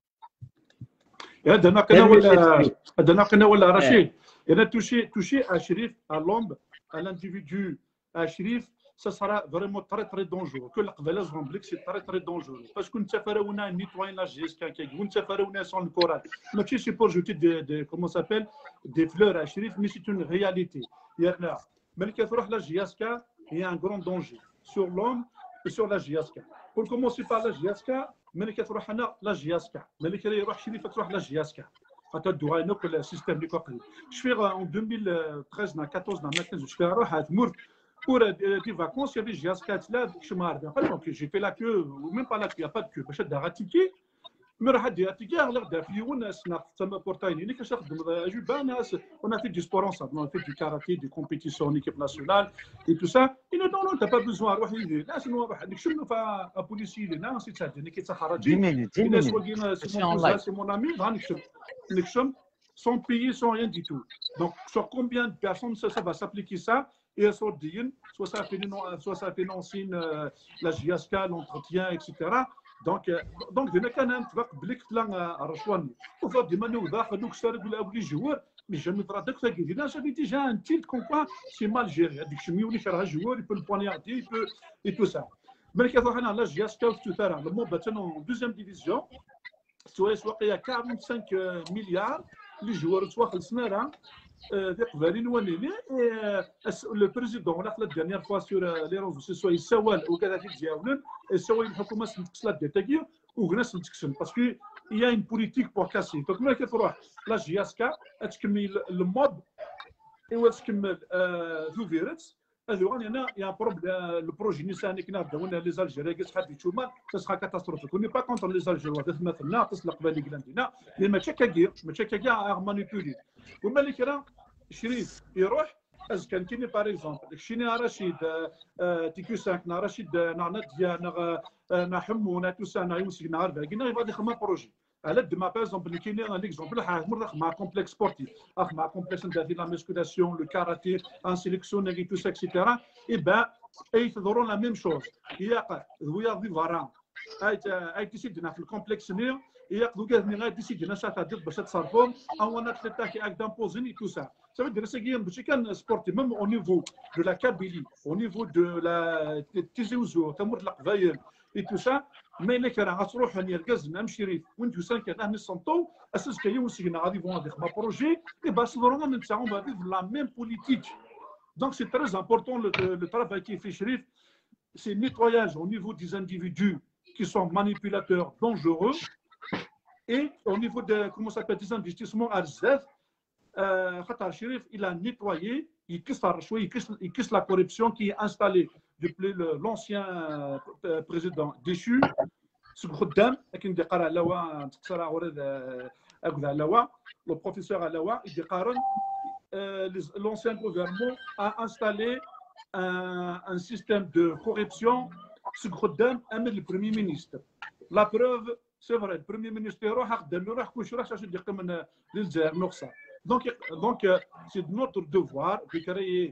هذا ناقنا ولا هذا ناقنا ولا رشيد Il a touché, touché à Chérif, à l'homme, à l'individu, à Chérif, ça sera vraiment très très dangereux. Que la Qbala Zramblick, c'est très très dangereux. Parce qu'on ne nettoie la G S K, on ne sans le Coran. Mais c'est pour jeter des, des, comment ça s'appelle, des fleurs à Chérif, mais c'est une réalité. Il y a là, mais la G S K, il y a un grand danger sur l'homme et sur la G S K. Pour commencer par la G S K, mais la G S K. Mais le Chérif, la G S K. خاطر دوغاينو كل السيستم اللي كوقري شفيغ ان ألفين وثلاثة عشر أربعطاش ما شفيغ روح تمر pour des vacances, il y avait G S quatre là, je m'en rappelle, j'ai fait la queue, ou même pas la queue, il n'y a pas de queue, parce que j'ai ticket, mais j'ai un ticket, on a fait du sport ensemble, on a fait du karaté, des compétitions en équipe nationale et tout ça. Il dit non, non, tu n'as pas besoin, là, c'est nous, un policier, là, c'est ça, c'est mon ami, sans payer, sans rien du tout. Donc, sur combien de personnes ça, ça va s'appliquer ça? Et elles sont dignes, soit ça finance euh, la J S K, l'entretien, et cetera. Donc, euh, donc, il y a quand même un rachouan. On va demander aux gens de faire des joueurs, mais je me traduis que j'avais déjà un titre comme quoi c'est mal géré. Je me dis que un joueur, il peut le poignarder, il peut et tout ça. Mais il y a la J S K, le monde maintenant en deuxième division, il y a quarante-cinq milliards, les joueurs soit le le président la dernière fois sur les réseaux sociaux il سوال وكذلك ديالنا سوى الحكومه تكسلات ديال تاكير وناس نتكسل باسكو il y a une politique pour casser donc ملي كتروح لا جي اس كا تكمل المود ايوا تكمل ذو فيروس هذو هنا يا بروبليم لو بروجي نيساني كنا بداونا لي زالجيري كاش حد يشوفنا تسخا كاتاستروفيك وني با كونتر لي زالجيري مثلنا تسلق بالي كلاندينا لي ما تشكاكير ما تشكاكير مانيبيولي ومالك راه شريف يروح از كان كيني باغ اكزومبل شيني رشيد تي كيو خمسة نا رشيد نا ناديا نا نا حمو نا توسا نا يوسف نا عرفه كينا يبغى يخدم بروجي على دما باغ اكزومبل كيني ان اكزومبل حاجه مع كومبلكس سبورتيف اخ مع كومبلكس نتاع لا ميسكولاسيون لو كاراتيه ان سيليكسيون اي تو سا اكسيتيرا اي با اي تدورون لا ميم شوز يا ويا دي فاران اي اي تسيدنا في الكومبلكس نير ياخذوا كاع من غادي يسجلنا ساعه ضد باش تصرفهم او انا تلتاكي اك دامبوزيني تو سا ça veut dire que c'est qu'un sportif même au niveau de la Kabylie au niveau de la Tizi Ouzou تمر القبايل et tout ça mais اللي كان غتروح نركز نام شريف وانتو سان كان هنا سنطو اساس كاين وسينا غادي يفون غادي يخدموا بروجي اي باش ضروري نتاعهم غادي في لا ميم بوليتيك donc c'est très important le, le travail qui fait Chérif c'est nettoyage au niveau des individus qui sont manipulateurs dangereux et au niveau de comment ça s'appelle des investissements à bzaf Khatar Chérif il a nettoyé il casse la corruption qui est installée depuis l'ancien président déchu ce خدام لكن دي قرا لوا تكسر ورد اخذ لوا le professeur Alawa il dit قارن l'ancien gouvernement a installé un, un système de corruption ce خدام امر le premier ministre la preuve c'est vrai le premier ministre يروح خدام يروح كل شيء راح يدق من للجزائر نقصه donc donc c'est notre devoir de créer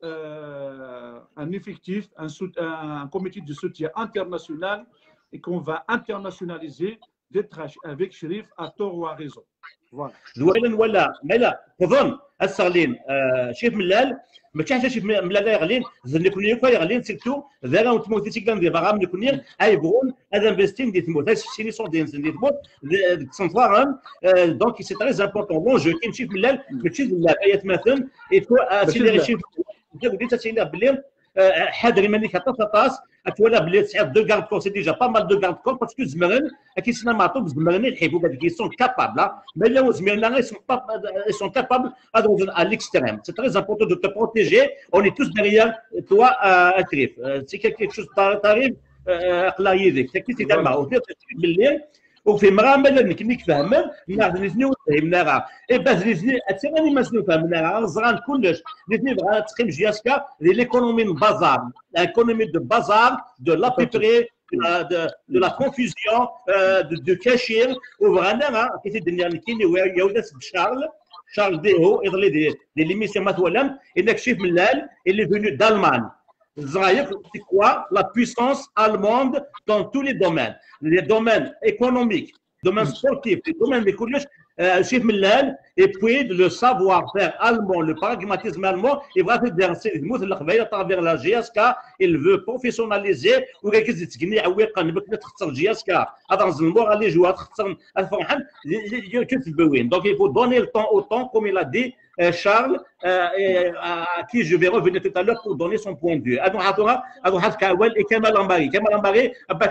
euh, un effectif un, un comité de soutien international et qu'on va internationaliser des tâches avec Chérif à tort ou à raison. Voilà. دولا ولا لا تظن الصغلين شيف ملال ما كانش شيف ملال يغلين زن يكون يكون يغلين سيرتو ذا راون تموت تيكان دي باغام يكون اي بغون هذا انفستين دي تموت هذا الشيء اللي صون دي دي تموت سنفارهم دونك سي تري امبورطون بون جو كاين شيف ملال ماشي لا ايات مثلا يتو سيدي شيف وليت تسينا بلي حاضر ملي كطاطاس اتولى بلي تصعد دو غارد كور سي ديجا با مال دو غارد كور باسكو زمرن كيسنا معطوب زمرن يحبوا هذيك كي سون كابابل مي لا زمرنا اي سون با اي سون كابابل ا l'extrême c'est très important de te protéger on est tous derrière toi à trif si quelque chose t'arrive اقلا يدك كي تدمع بالليل وفي مرامل كنيك فاهمين ناخذ نزنيو فهمنا راه اي باش نزني اتساني ما سنو فهمنا راه زغان كلش نزني بغا تقيم جياسكا ليكونومي بازار l'économie de bazar de l'à peu près de, de la confusion de, de cachir وفرانا كي تدنيا كاين يا ولاد شارل شارل ديهو يضلي دي دي ليميسيون مثلا انك شيف ملال اللي venu d'Allemagne c'est quoi la puissance allemande dans tous les domaines, les domaines économiques, les domaines sportifs, les domaines de collège, Chef Millal, et puis le savoir-faire allemand, le pragmatisme allemand, il va faire à travers la G S K, il veut professionnaliser ou donc il faut donner le temps au temps, comme il a dit Charles, à qui je vais revenir tout à l'heure pour donner son point de vue. Et Kamal Ambari, Kamal Ambari,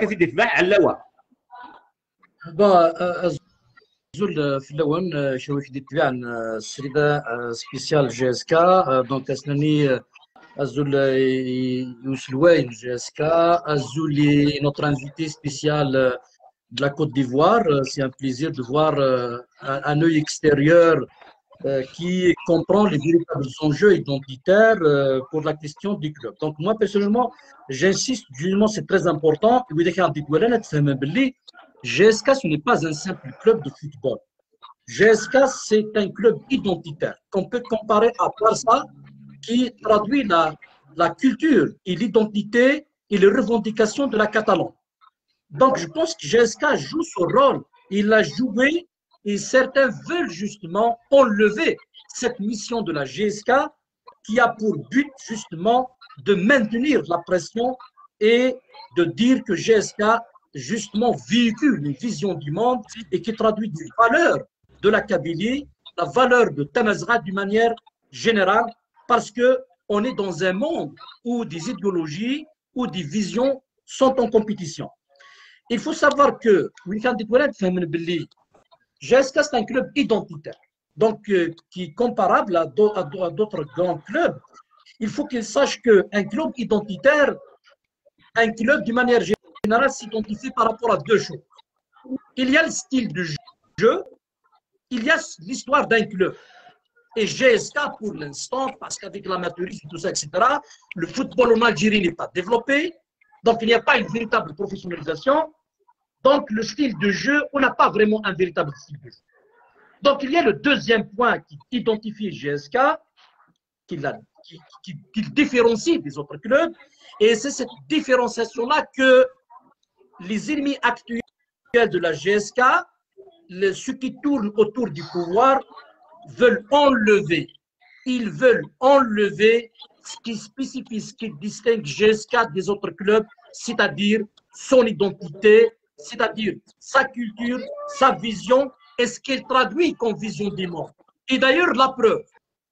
زول في الاول شوي في تبع السريده سبيسيال جي اس كا دونك اسناني الزول يوصل وين جي اس كا الزول نوتر انفيتي سبيسيال de la Côte d'Ivoire. C'est un plaisir de voir un œil extérieur qui comprend les véritables enjeux identitaires pour la question du club. Donc moi personnellement, j'insiste, justement c'est très important. G S K, ce n'est pas un simple club de football. G S K, c'est un club identitaire qu'on peut comparer à Barça, qui traduit la, la culture et l'identité et les revendications de la Catalogne. Donc, je pense que G S K joue son rôle. Il l'a joué et certains veulent justement enlever cette mission de la G S K qui a pour but justement de maintenir la pression et de dire que G S K justement véhicule une vision du monde et qui traduit des valeurs de la Kabylie, la valeur de Tamazra d'une manière générale, parce qu'on est dans un monde où des idéologies, où des visions sont en compétition. Il faut savoir que G S K, c'est un club identitaire, donc euh, qui est comparable à d'autres grands clubs. Il faut qu'ils sachent qu'un club identitaire, un club d'une manière générale s'identifie par rapport à deux choses. Il y a le style de jeu, il y a l'histoire d'un club. Et G S K, pour l'instant, parce qu'avec l'amateurisme, tout ça, et cetera, le football en Algérie n'est pas développé, donc il n'y a pas une véritable professionnalisation. Donc le style de jeu, on n'a pas vraiment un véritable style de jeu. Donc il y a le deuxième point qui identifie G S K, qui, la, qui, qui, qui le différencie des autres clubs, et c'est cette différenciation-là que les ennemis actuels de la G S K, les, ceux qui tournent autour du pouvoir, veulent enlever. Ils veulent enlever ce qui spécifie, ce qui distingue G S K des autres clubs, c'est-à-dire son identité, c'est-à-dire sa culture, sa vision, et ce qu'elle traduit comme vision du monde. Et d'ailleurs, la preuve,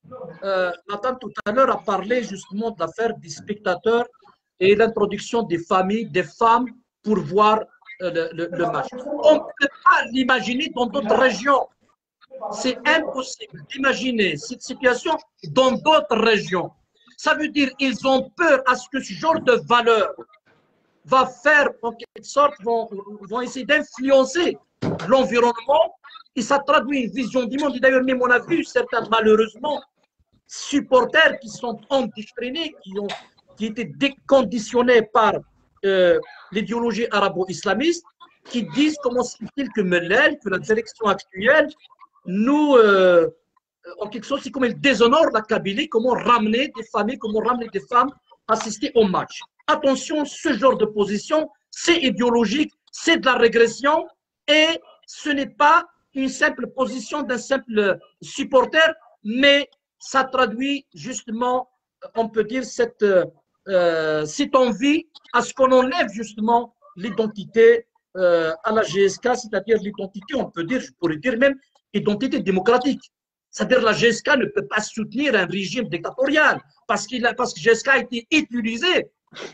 euh, Nathan tout à l'heure a parlé justement de l'affaire des spectateurs et l'introduction des familles, des femmes pour voir euh, le, le, le match. On ne peut pas l'imaginer dans d'autres régions. C'est impossible d'imaginer cette situation dans d'autres régions. Ça veut dire qu'ils ont peur à ce que ce genre de valeur va faire, en quelque sorte, vont, vont essayer d'influencer l'environnement et ça traduit une vision du monde. Et d'ailleurs, même on a vu certains, malheureusement, supporters qui sont endoctrinés, qui ont qui étaient déconditionnés par euh, l'idéologie arabo-islamiste, qui disent comment se fait-il que Mellel, que la direction actuelle, nous, euh, en quelque sorte, c'est comme elle déshonore la Kabylie, comment ramener des familles, comment ramener des femmes assister au match. Attention, ce genre de position, c'est idéologique, c'est de la régression et ce n'est pas une simple position d'un simple supporter, mais ça traduit justement, on peut dire, cette, euh, cette envie à ce qu'on enlève justement l'identité euh, à la G S K, c'est-à-dire l'identité, on peut dire, je pourrais dire même, identité démocratique. C'est-à-dire la G S K ne peut pas soutenir un régime dictatorial parce, qu'il a, parce que G S K a été utilisé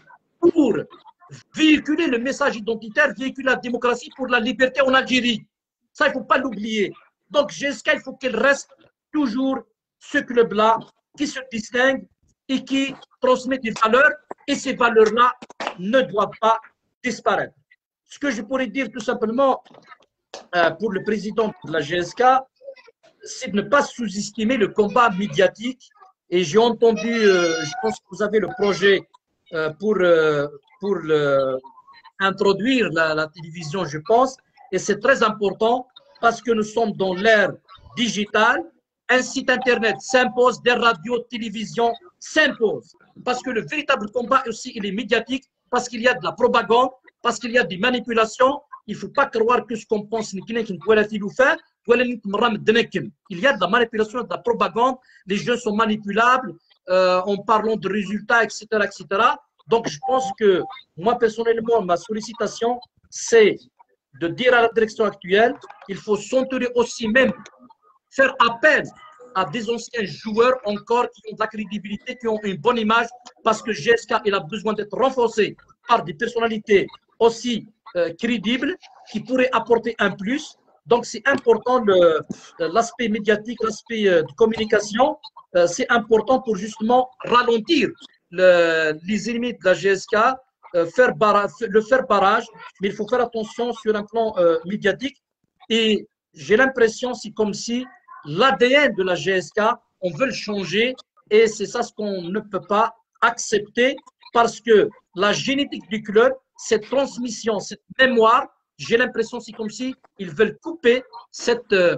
pour véhiculer le message identitaire, véhiculer la démocratie pour la liberté en Algérie. Ça, il ne faut pas l'oublier. Donc, G S K, il faut qu'elle reste toujours ce club-là qui se distingue et qui transmet des valeurs. Et ces valeurs-là ne doivent pas disparaître. Ce que je pourrais dire tout simplement euh, pour le président de la G S K, c'est de ne pas sous-estimer le combat médiatique. Et j'ai entendu, euh, je pense que vous avez le projet euh, pour, euh, pour le, introduire la, la télévision, je pense. Et c'est très important parce que nous sommes dans l'ère digitale. Un site Internet s'impose, des radios, télévisions s'imposent. Parce que le véritable combat aussi, il est médiatique, parce qu'il y a de la propagande, parce qu'il y a des manipulations. Il ne faut pas croire que ce qu'on pense, il y a de la manipulation, de la propagande, les jeux sont manipulables euh, en parlant de résultats, et cetera, et cetera. Donc, je pense que moi, personnellement, ma sollicitation, c'est de dire à la direction actuelle, il faut s'entourer aussi même, faire appel à des anciens joueurs encore qui ont de la crédibilité, qui ont une bonne image, parce que G S K, il a besoin d'être renforcé par des personnalités aussi euh, crédibles, qui pourraient apporter un plus. Donc, c'est important l'aspect médiatique, l'aspect euh, de communication, euh, c'est important pour justement ralentir le, les ennemis de la G S K, euh, faire barrage, le faire barrage, mais il faut faire attention sur un plan euh, médiatique. Et j'ai l'impression, c'est comme si l'A D N de la G S K, on veut le changer, et c'est ça ce qu'on ne peut pas accepter, parce que la génétique du club, cette transmission, cette mémoire, j'ai l'impression c'est comme si ils veulent couper cette, euh,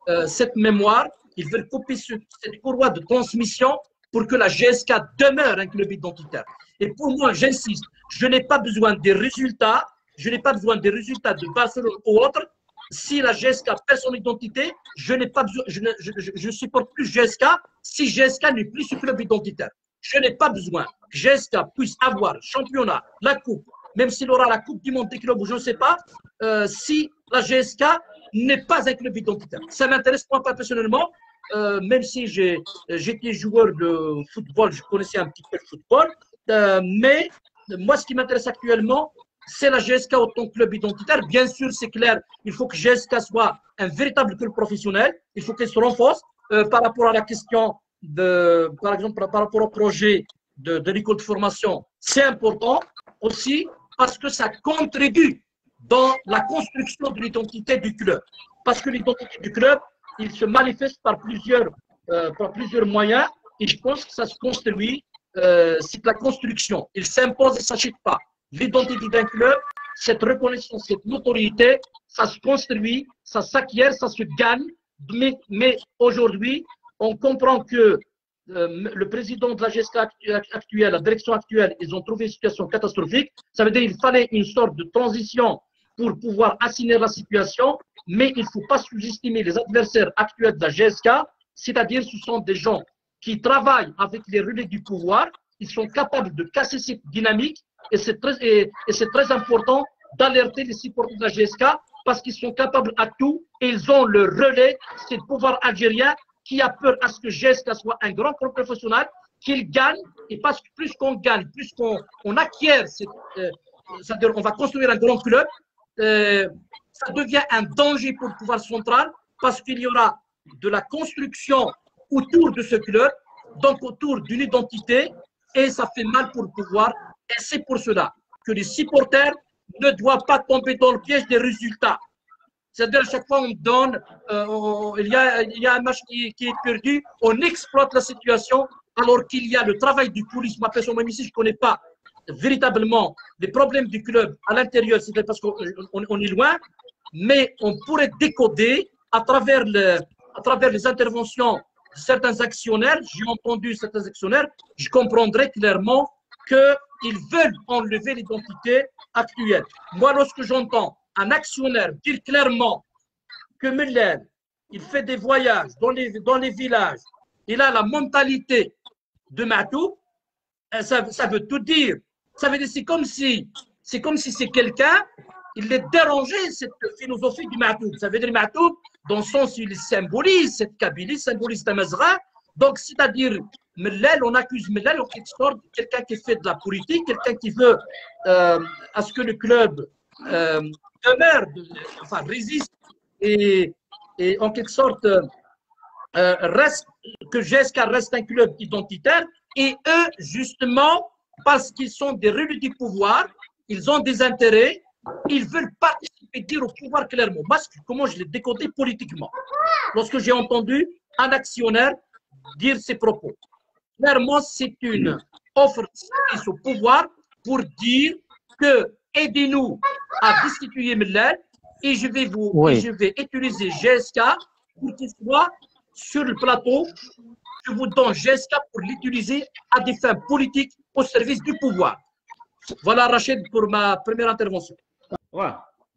euh, cette mémoire, ils veulent couper ce, cette courroie de transmission pour que la G S K demeure un club identitaire. Et pour moi, j'insiste, je n'ai pas besoin des résultats, je n'ai pas besoin des résultats de Barcelone ou autre. Si la G S K perd son identité, je n'ai pas besoin, je ne je, je, je supporte plus G S K si G S K n'est plus ce club identitaire. Je n'ai pas besoin que G S K puisse avoir le championnat, la coupe, même s'il aura la coupe du monde des clubs ou je ne sais pas, euh, si la G S K n'est pas un club identitaire. Ça m'intéresse moi pas personnellement, euh, même si j'étais joueur de football, je connaissais un petit peu le football, euh, mais moi ce qui m'intéresse actuellement, c'est la G S K en tant que club identitaire. Bien sûr, c'est clair, il faut que G S K soit un véritable club professionnel, il faut qu'elle se renforce euh, par rapport à la question de, par exemple, par, par rapport au projet de, de l'école de formation, c'est important aussi parce que ça contribue dans la construction de l'identité du club. Parce que l'identité du club, il se manifeste par plusieurs, euh, par plusieurs moyens et je pense que ça se construit, euh, c'est la construction. Il s'impose et ne s'achète pas. L'identité d'un club, cette reconnaissance, cette notoriété, ça se construit, ça s'acquiert, ça se gagne. Mais, mais aujourd'hui, on comprend que euh, le président de la G S K actuelle, la direction actuelle, ils ont trouvé une situation catastrophique. Ça veut dire qu'il fallait une sorte de transition pour pouvoir assainir la situation, mais il ne faut pas sous-estimer les adversaires actuels de la G S K, c'est-à-dire ce sont des gens qui travaillent avec les relais du pouvoir, ils sont capables de casser cette dynamique et c'est très, et, et c'est très important d'alerter les supporters de la G S K parce qu'ils sont capables à tout et ils ont le relais, c'est le pouvoir algérien qui a peur à ce que G S K soit un grand club professionnel, qu'il gagne et parce que plus qu'on gagne, plus qu'on on acquiert, euh, c'est-à-dire on va construire un grand club, euh, ça devient un danger pour le pouvoir central parce qu'il y aura de la construction autour de ce club, donc autour d'une identité et ça fait mal pour le pouvoir. Et c'est pour cela que les supporters ne doivent pas tomber dans le piège des résultats. C'est-à-dire, à chaque fois, on donne, euh, on, il, y a, il y a un match qui, qui est perdu, on exploite la situation, alors qu'il y a le travail du police. Moi, personnellement, ici, je ne connais pas véritablement les problèmes du club à l'intérieur, c'est parce qu'on on, on est loin, mais on pourrait décoder à travers, le, à travers les interventions de certains actionnaires. J'ai entendu certains actionnaires, je comprendrais clairement qu'ils veulent enlever l'identité actuelle. Moi, lorsque j'entends un actionnaire dire clairement que Müller, il fait des voyages dans les, dans les villages, il a la mentalité de Matou, ça, ça veut tout dire. Ça veut dire c'est comme si c'est comme si c'est quelqu'un, il est dérangé cette philosophie du Matou. Ça veut dire Matou, dans le sens où il symbolise cette Kabylie, symbolise Tamazra. Donc, c'est-à-dire, Mellel, on accuse Mellel en quelque sorte quelqu'un qui fait de la politique, quelqu'un qui veut euh, à ce que le club euh, demeure, enfin résiste et, et en quelque sorte euh, reste, que G S K reste un club identitaire. Et eux, justement, parce qu'ils sont des relais du pouvoir, ils ont des intérêts, ils veulent participer, dire au pouvoir clairement. Moi, comment je l'ai décodé politiquement lorsque j'ai entendu un actionnaire dire ses propos. Clairement, c'est une offre de service au pouvoir pour dire que aidez-nous à destituer Mellel et je vais vous oui. et je vais utiliser G S K pour qu'il soit sur le plateau. Je vous donne G S K pour l'utiliser à des fins politiques au service du pouvoir. Voilà, Rachid, pour ma première intervention. Ouais.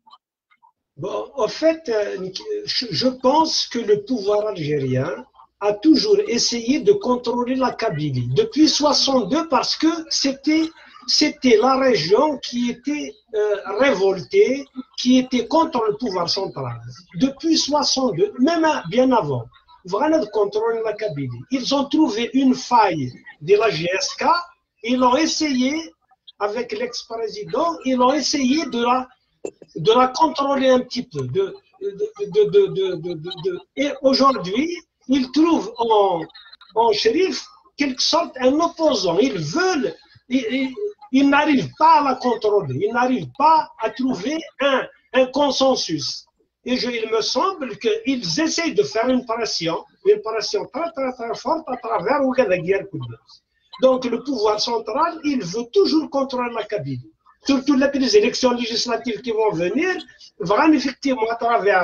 Bon, en fait, je pense que le pouvoir algérien a toujours essayé de contrôler la Kabylie depuis soixante-deux parce que c'était c'était la région qui était euh, révoltée, qui était contre le pouvoir central. Depuis soixante-deux, même bien avant, vraiment de contrôler la Kabylie. Ils ont trouvé une faille de la G S K, ils ont essayé, avec l'ex-président, ils ont essayé de la, de la contrôler un petit peu. De, de, de, de, de, de, de, de. Et aujourd'hui, ils trouvent en, en shérif quelque sorte un opposant. Ils veulent, ils, ils, ils n'arrivent pas à la contrôler, ils n'arrivent pas à trouver un, un consensus. Et je, il me semble qu'ils essayent de faire une pression, une pression très très très forte à travers Ouagadougou. Donc le pouvoir central, il veut toujours contrôler la Kabylie. Surtout les élections législatives qui vont venir, vraiment effectivement à travers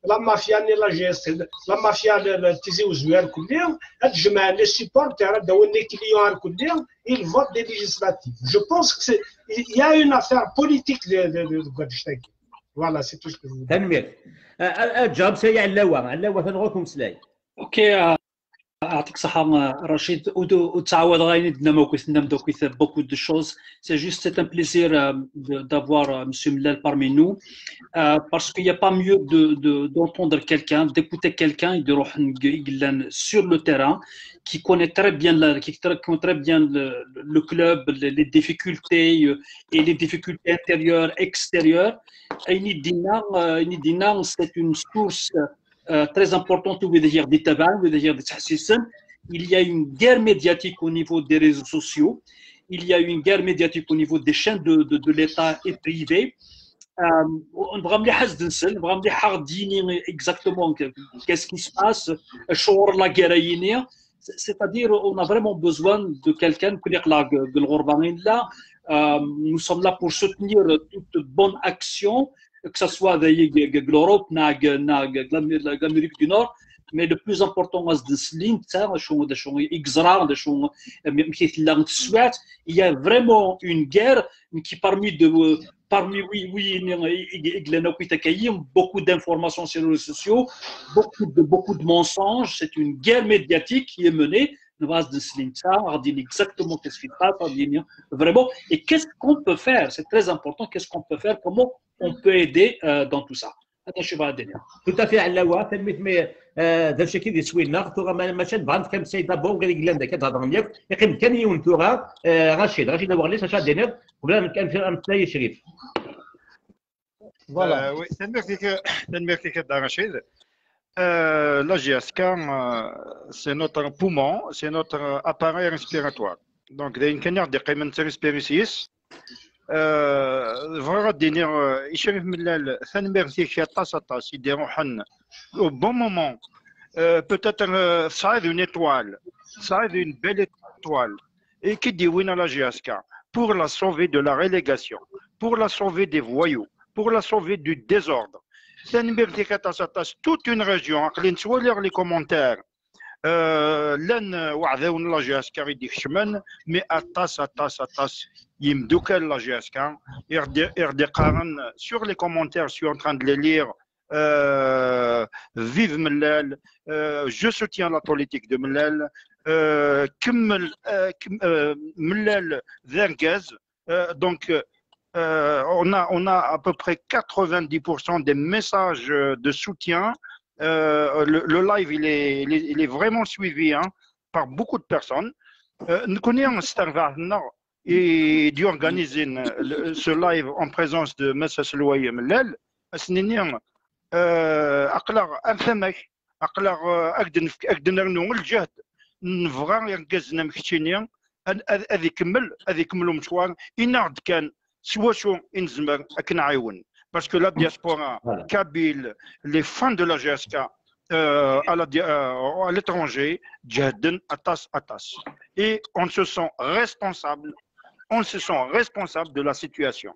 لا مافيا ني لا جي اس لا مافيا تيزي وزوير كلهم هاد الجماعه لي سيبورتر هاد هو لي كليون كلهم ils votent des législatives. Je pense qu'il y a une affaire politique de de Godstein. Voilà, c'est tout ce que je vous dis. تنمير الجواب سريع علاوه علاوه تنغوكم سلاي. اوكي يعطيك الصحة رشيد وتعاود غايني دنا ما كنت نم دوك with beaucoup de choses. C'est juste c'est un plaisir d'avoir monsieur Mellal parmi nous parce qu'il n'y a pas mieux de d'entendre quelqu'un, d'écouter quelqu'un et de روح sur le terrain qui connaît très bien qui connaît très bien le, le club, les difficultés et les difficultés intérieures, extérieures. Et Nidina, Nidina, c'est une source Euh, très importante ou dire des tabacs, ou dire des taxistes. Il y a une guerre médiatique au niveau des réseaux sociaux. Il y a une guerre médiatique au niveau des chaînes de, de, de l'État et privé. On va me dire, on va me dire exactement qu'est-ce qui se passe, la guerre. C'est-à-dire, on a vraiment besoin de quelqu'un qui est là, là. Nous sommes là pour soutenir toute bonne action, que ce soit l'Europe, l'Amérique du Nord, mais le plus important, il y a vraiment une guerre qui parmi de parmi oui oui beaucoup d'informations sur les réseaux sociaux, beaucoup de beaucoup de mensonges. C'est une guerre médiatique qui est menée. On va se dire exactement qu'est-ce qui se passe, vraiment. Et qu'est-ce qu'on peut faire? C'est très important. Qu'est-ce qu'on peut faire? Comment on peut aider euh, dans tout ça? Tout à fait. علاوة تلميذ مي ذا الشيء كي سوينا تورا ماشي بعد كم سيدا بون غير يقلنا كذا ضمنيك يقيم كان يون تورا رشيد رشيد نورليس اش دينير ولا كان في امثله شريف. Voilà. Oui, تنمير كيف رشيد. La G S K, c'est notre poumon, c'est notre appareil respiratoire. Donc, il y a une canard de قيمة respiratrice. فغا دينير يشرف ملال ثانمير فيك طاس طاس يديرو حن au bon moment peut-être صعيد une étoile صعيد une belle étoile et qui dit oui à la G S K pour la sauver de la relégation, pour la sauver des voyous, pour la sauver du désordre. ثانمير فيك طاس طاس toute une région عقلي نسوا لير لي كومونتير لن وعداونا لا جي اس كا يديك شمن مي اطاس اطاس اطاس يمدو كان لا جي اس كا يردي قارن سور لي كومونتير سو ان تران دو لي لير فيف ملال جو سوتيان لا بوليتيك دو ملال كمل ملال ذركاز دونك on a on a à peu près quatre-vingt-dix pour cent des messages de soutien. Euh, le, le live, il est, il est, il est vraiment suivi hein, par beaucoup de personnes. Nous connaissons Starvarna et d'organiser ce live en présence de M. Selouaye Mellal. Asninian, أقلع أفهمك أقلع أقدر أقدر نقول الجهد نفرع يركزنا مكتشينيا هذي كمل هذي كملوا مشوار إنارد كان سوا شو إنزمر أكن عيون. Parce que la diaspora kabyle, les fans de la G S K euh, à, la, euh, à l'étranger, djihadin atas atas. Et on se sent responsable, on se sent responsable de la situation.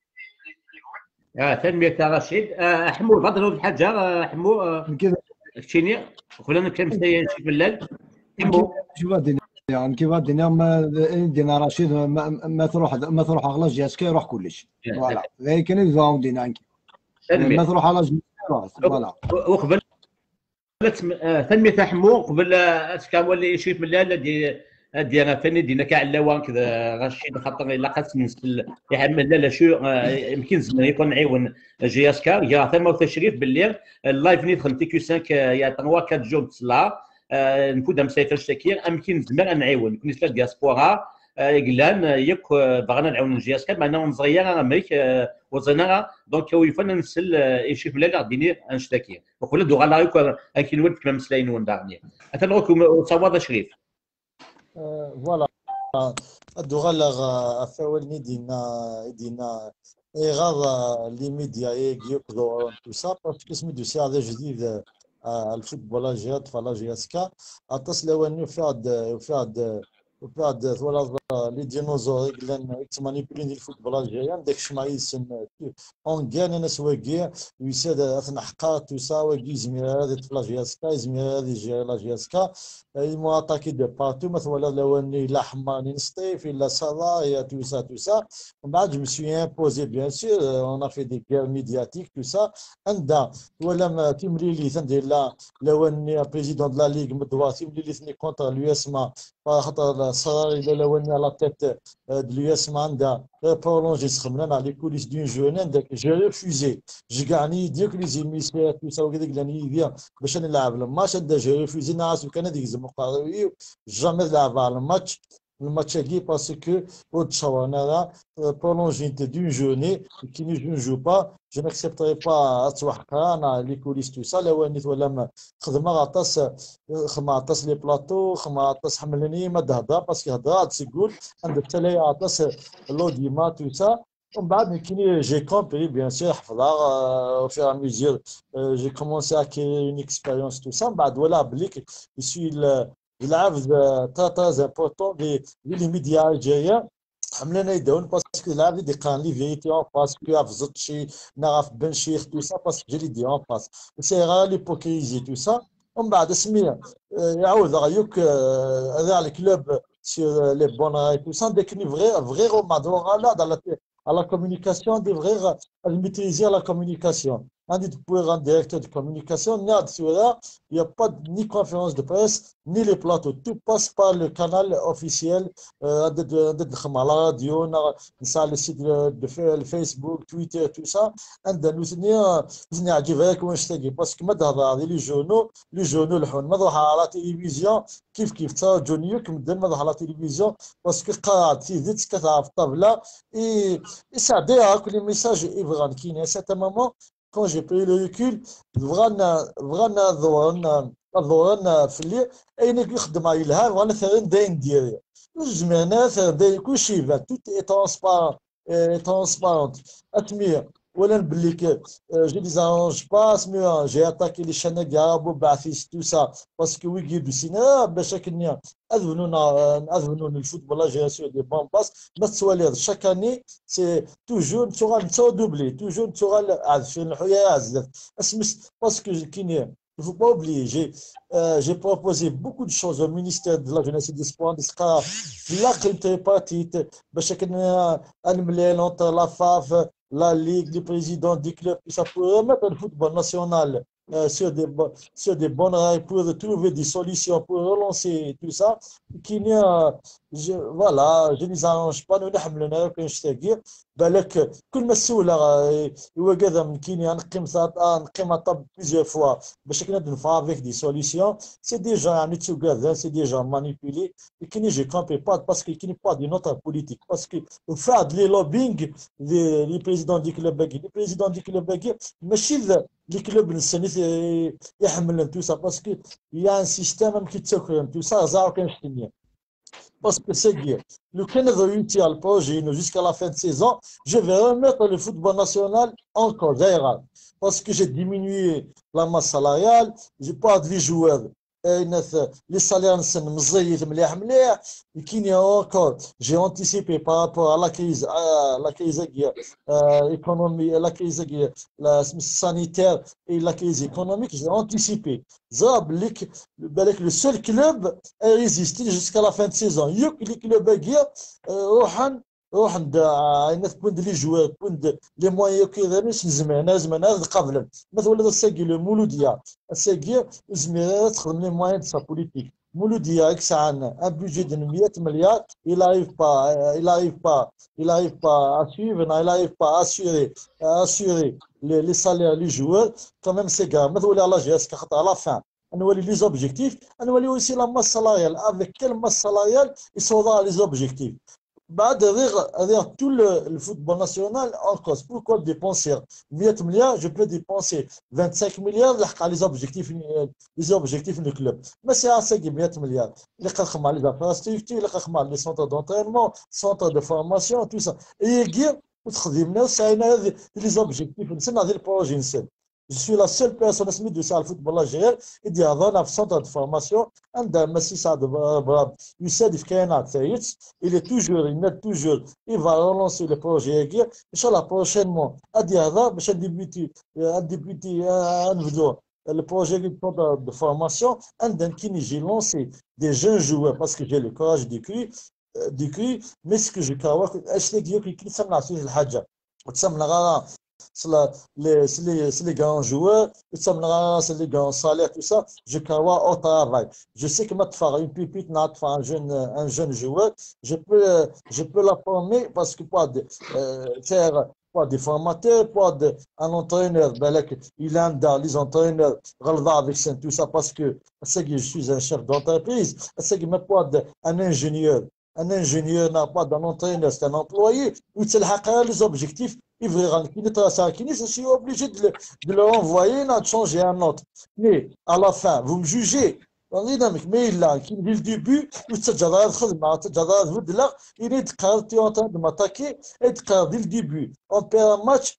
تنمية رشيد حمو فضلوا الحاجة حمو شيني ولا نتكلم شي ملال حمو شوف يعني كيف الدنيا ما دينا رشيد ما, ما تروح ما تروح على جي اس كي يروح كلش فوالا لكن يفهم دينا ما تروح على جي اس كي يروح فوالا وقبل تنمية حمو قبل اسكا ولا يشوف ملال دي دينا فني دينا كاع اللوان كذا رشيد خاطر الا قاس يحمل لا شو يمكن زمان يكون نعاون جي اس كا يا ثم تشريف باللي اللايف ندخل تي كيو خمسة يا تنوا أربعة جوب تصلا نفوت مسافر شكير يمكن زمان نعاون بالنسبه للدياسبورا قلان ياك بغينا نعاون جي اس كا معنا نزغيا ميك وزنا دونك هو يفن نسل يشوف بلا غادي نشتكي وقبل دو غالا يكون اكيد ولد كما مسلاين وندارني اتنغوكم صواد شريف فوالا الدغال افاولني دينا دينا غاض لي ميديا يقدروا تو سا باسكو سميتو سي هذا جديد الفوتبول جهات فلا جي اس كا اتصل وانه فاد فاد وبعد ولا لي ديناصور قلنا تمانيبولين الفوتبول الجيريان داك الشمعيس اون كان انا سواكيا ويساد اثنا حقات وسا وكي زمير هذه في لاجياسكا زمير هذه جي لاجياسكا مو اتاكي دو بارتو مثلا لواني لا حماني نسطيف الا صلا يا تو سا تو سا ومن بعد جو مسوي امبوزي بيان سور اون في دي كير ميدياتيك تو سا عندها ولا تيمريلي ندير لا لواني بريزيدون دو لا ليغ مدوا تيمريلي ثني كونتر اليو اس ما خاطر صار الى لواني على تيت de l'U S Manda pour l'enregistrement dans les coulisses d'une journée j'ai refusé j'ai gagné dire que les émissaires tout ça وكذا قالني vient باش نلعب الماتش هذا j'ai refusé ناس وكان ديك المقارنه jamais نلعب على الماتش الماتش هذي parce que وتصورنا prolongé d'une journée qui ne joue pas je n'accepterai pas اتوحقها انا لي كوليس تو سا لو اني ولا خدمه غطاس خما عطاس لي بلاطو خما عطاس حملني ما تهضر باسكو هضره تقول عند التلاي عطاس لوديما تو سا ومن بعد كيني جي كومبري بيان سور حفظها او فير ميزور جي كومونسي اكي اون اكسبيريونس تو سا من بعد ولا بليك يسوي يلعب ترا ترا امبورطون لي لي ميديا الجايه حملنا يدون باسكو لعب دي قان لي فيتي اون باسكو افزت شي نعرف بن شيخ تو سا باسكو جري دي اون باس سي غا ليبوكريزي تو سا ومن بعد سميه يعاود غيوك هذا الكلوب سير لي بون راي تو سا ديك ني فغي فغي رومادور لا dans à la communication des vrais à maîtriser la communication un dit pour un directeur de communication il n'y a pas ni conférence de presse ni les plateaux tout passe par le canal officiel euh, de de de la radio le site de Facebook Twitter tout ça عندنا نسني نسني عجبك واش تجي باسكو ما تهضر لي جورنو لي جورنو الحون ما ظهر على تلفزيون كيف كيف تا جونيوك مدن ما ظهر على تلفزيون باسكو قاعد في زيت كتعرف الطبله اي يساعدها كل ميساج يبغى كاين سيت مومون quand j'ai pris le recul فغانا فغانا ظهرنا ظهرنا في الليل اين يخدم على الهام وانا ثاني داين ديالي جمعنا ثاني كلشي فات توت اي ترونسبارون ترونسبارونت اتمير ولا نبليك جي دي زارونج با سميو جي اتاكي لي شانا كارابو بعثيس تو سا باسكو ويكي دو سينا باش كنيا اذنونا اذنون الفوتبول جي سور دي بون باس ما تسوالي شاك اني سي توجور نتوغا نتو دوبلي توجور نتوغا عاد الحياه عزت اسمس باسكو كاين il ne faut pas oublier, j'ai euh, j'ai proposé beaucoup de choses au ministère de la Jeunesse et des Sports, là qui était parti, entre la F A F, la Ligue, les présidents des clubs, ça pourrait remettre le football national euh, sur, des, sur des bonnes rails pour trouver des solutions pour relancer tout ça. Qui je, voilà, je ne les arrange pas, nous n'avons pas نشتاقي بالك كل مسؤول هو كذا ممكن نقيم نقيم طب بليزيور فوا باش كنا نفا افيك دي سوليسيون سي ديجا يعني تو كذا سي ديجا مانيبيلي كاين جي كومبي با باسكو كاين با دي نوتر بوليتيك باسكو فاد لي لوبينغ لي بريزيدون دي كلوب باكي لي بريزيدون دي كلوب باكي ماشي لي كلوب نسنيت يحمل تو سا باسكو يا ان سيستيم كيتسوكر تو سا زاو كنشتني parce que c'est bien. Le Canada réussit à le projet jusqu'à la fin de saison, je vais remettre le football national en cause. Parce que j'ai diminué la masse salariale, j'ai pas de joueurs. Les salaires sont مزيد مليح مليح كاين encore j'ai anticipé par rapport à la crise à la crise euh, économique la crise la sanitaire et la crise économique j'ai anticipé زاب لك بالك le seul club a résisté jusqu'à la fin de saison يوك les clubs باقي روحا روح عند عينات بوند لي جوار بوند لي موان كيدير زمان زمان هذا قبل مثلا الساقي لو مولوديا الساقي زميرات تخدم لي موان سا بوليتيك مولوديا اكس عندنا ان بيجي de مية مليار il arrive pas il arrive pas il arrive pas à suivre il arrive pas à assurer à assurer les, les salaires les joueurs quand même c'est grave مثلا على جهاز كخط على fin نولي لي زوبجيكتيف نولي aussi la masse salariale avec quelle masse salariale ils sont les objectifs بعد هذا tout le, le football national en cause. Pourquoi dépenser مية milliards? Je peux dépenser vingt-cinq milliards لحق على les objectifs les objectifs du club. Mais c'est assez مية milliards. اللي قد مع les infrastructures, اللي قد مع les centres d'entraînement, centres de formation, tout ça. Et يجي وتخدمنا وسعينا هذه les objectifs نسمع هذه البروجي نسال. Je suis la seule personne qui de ça le football algérien et dit avant un centre de formation عند مسي سعد براب يساعد في كائنات ثايت il est toujours il met toujours il va relancer le projet كي ان شاء الله prochainement ادي هذا باش نديبيتي نديبيتي نبدو le projet de formation عندنا كي نجي lancer des jeunes joueurs parce que j'ai le courage du cri du cri mais ce que je crois اش اللي يقول كي نسمع فيه الحاجه وتسمى غا c'est les, les, les grands joueurs, c'est les grands salaires, tout ça. Je crois au travail. Je sais que maintenant, une pupille, un jeune, un jeune joueur, je peux, je peux la former parce que pas de euh, faire pas des formateurs, pas de, un entraîneur, ben là, il aime dans les entraîneurs, avec ça, tout ça, parce que c'est que je suis un chef d'entreprise, c'est que même pas de, un ingénieur. Un ingénieur n'a pas d'un entraîneur, c'est un employé. Où c'est les objectifs. Je suis obligé de le, de le renvoyer, de changer un autre. Mais à la fin, vous me jugez. Mais il a, dès le début, il est en train de m'attaquer. Et dès le début, on perd un match,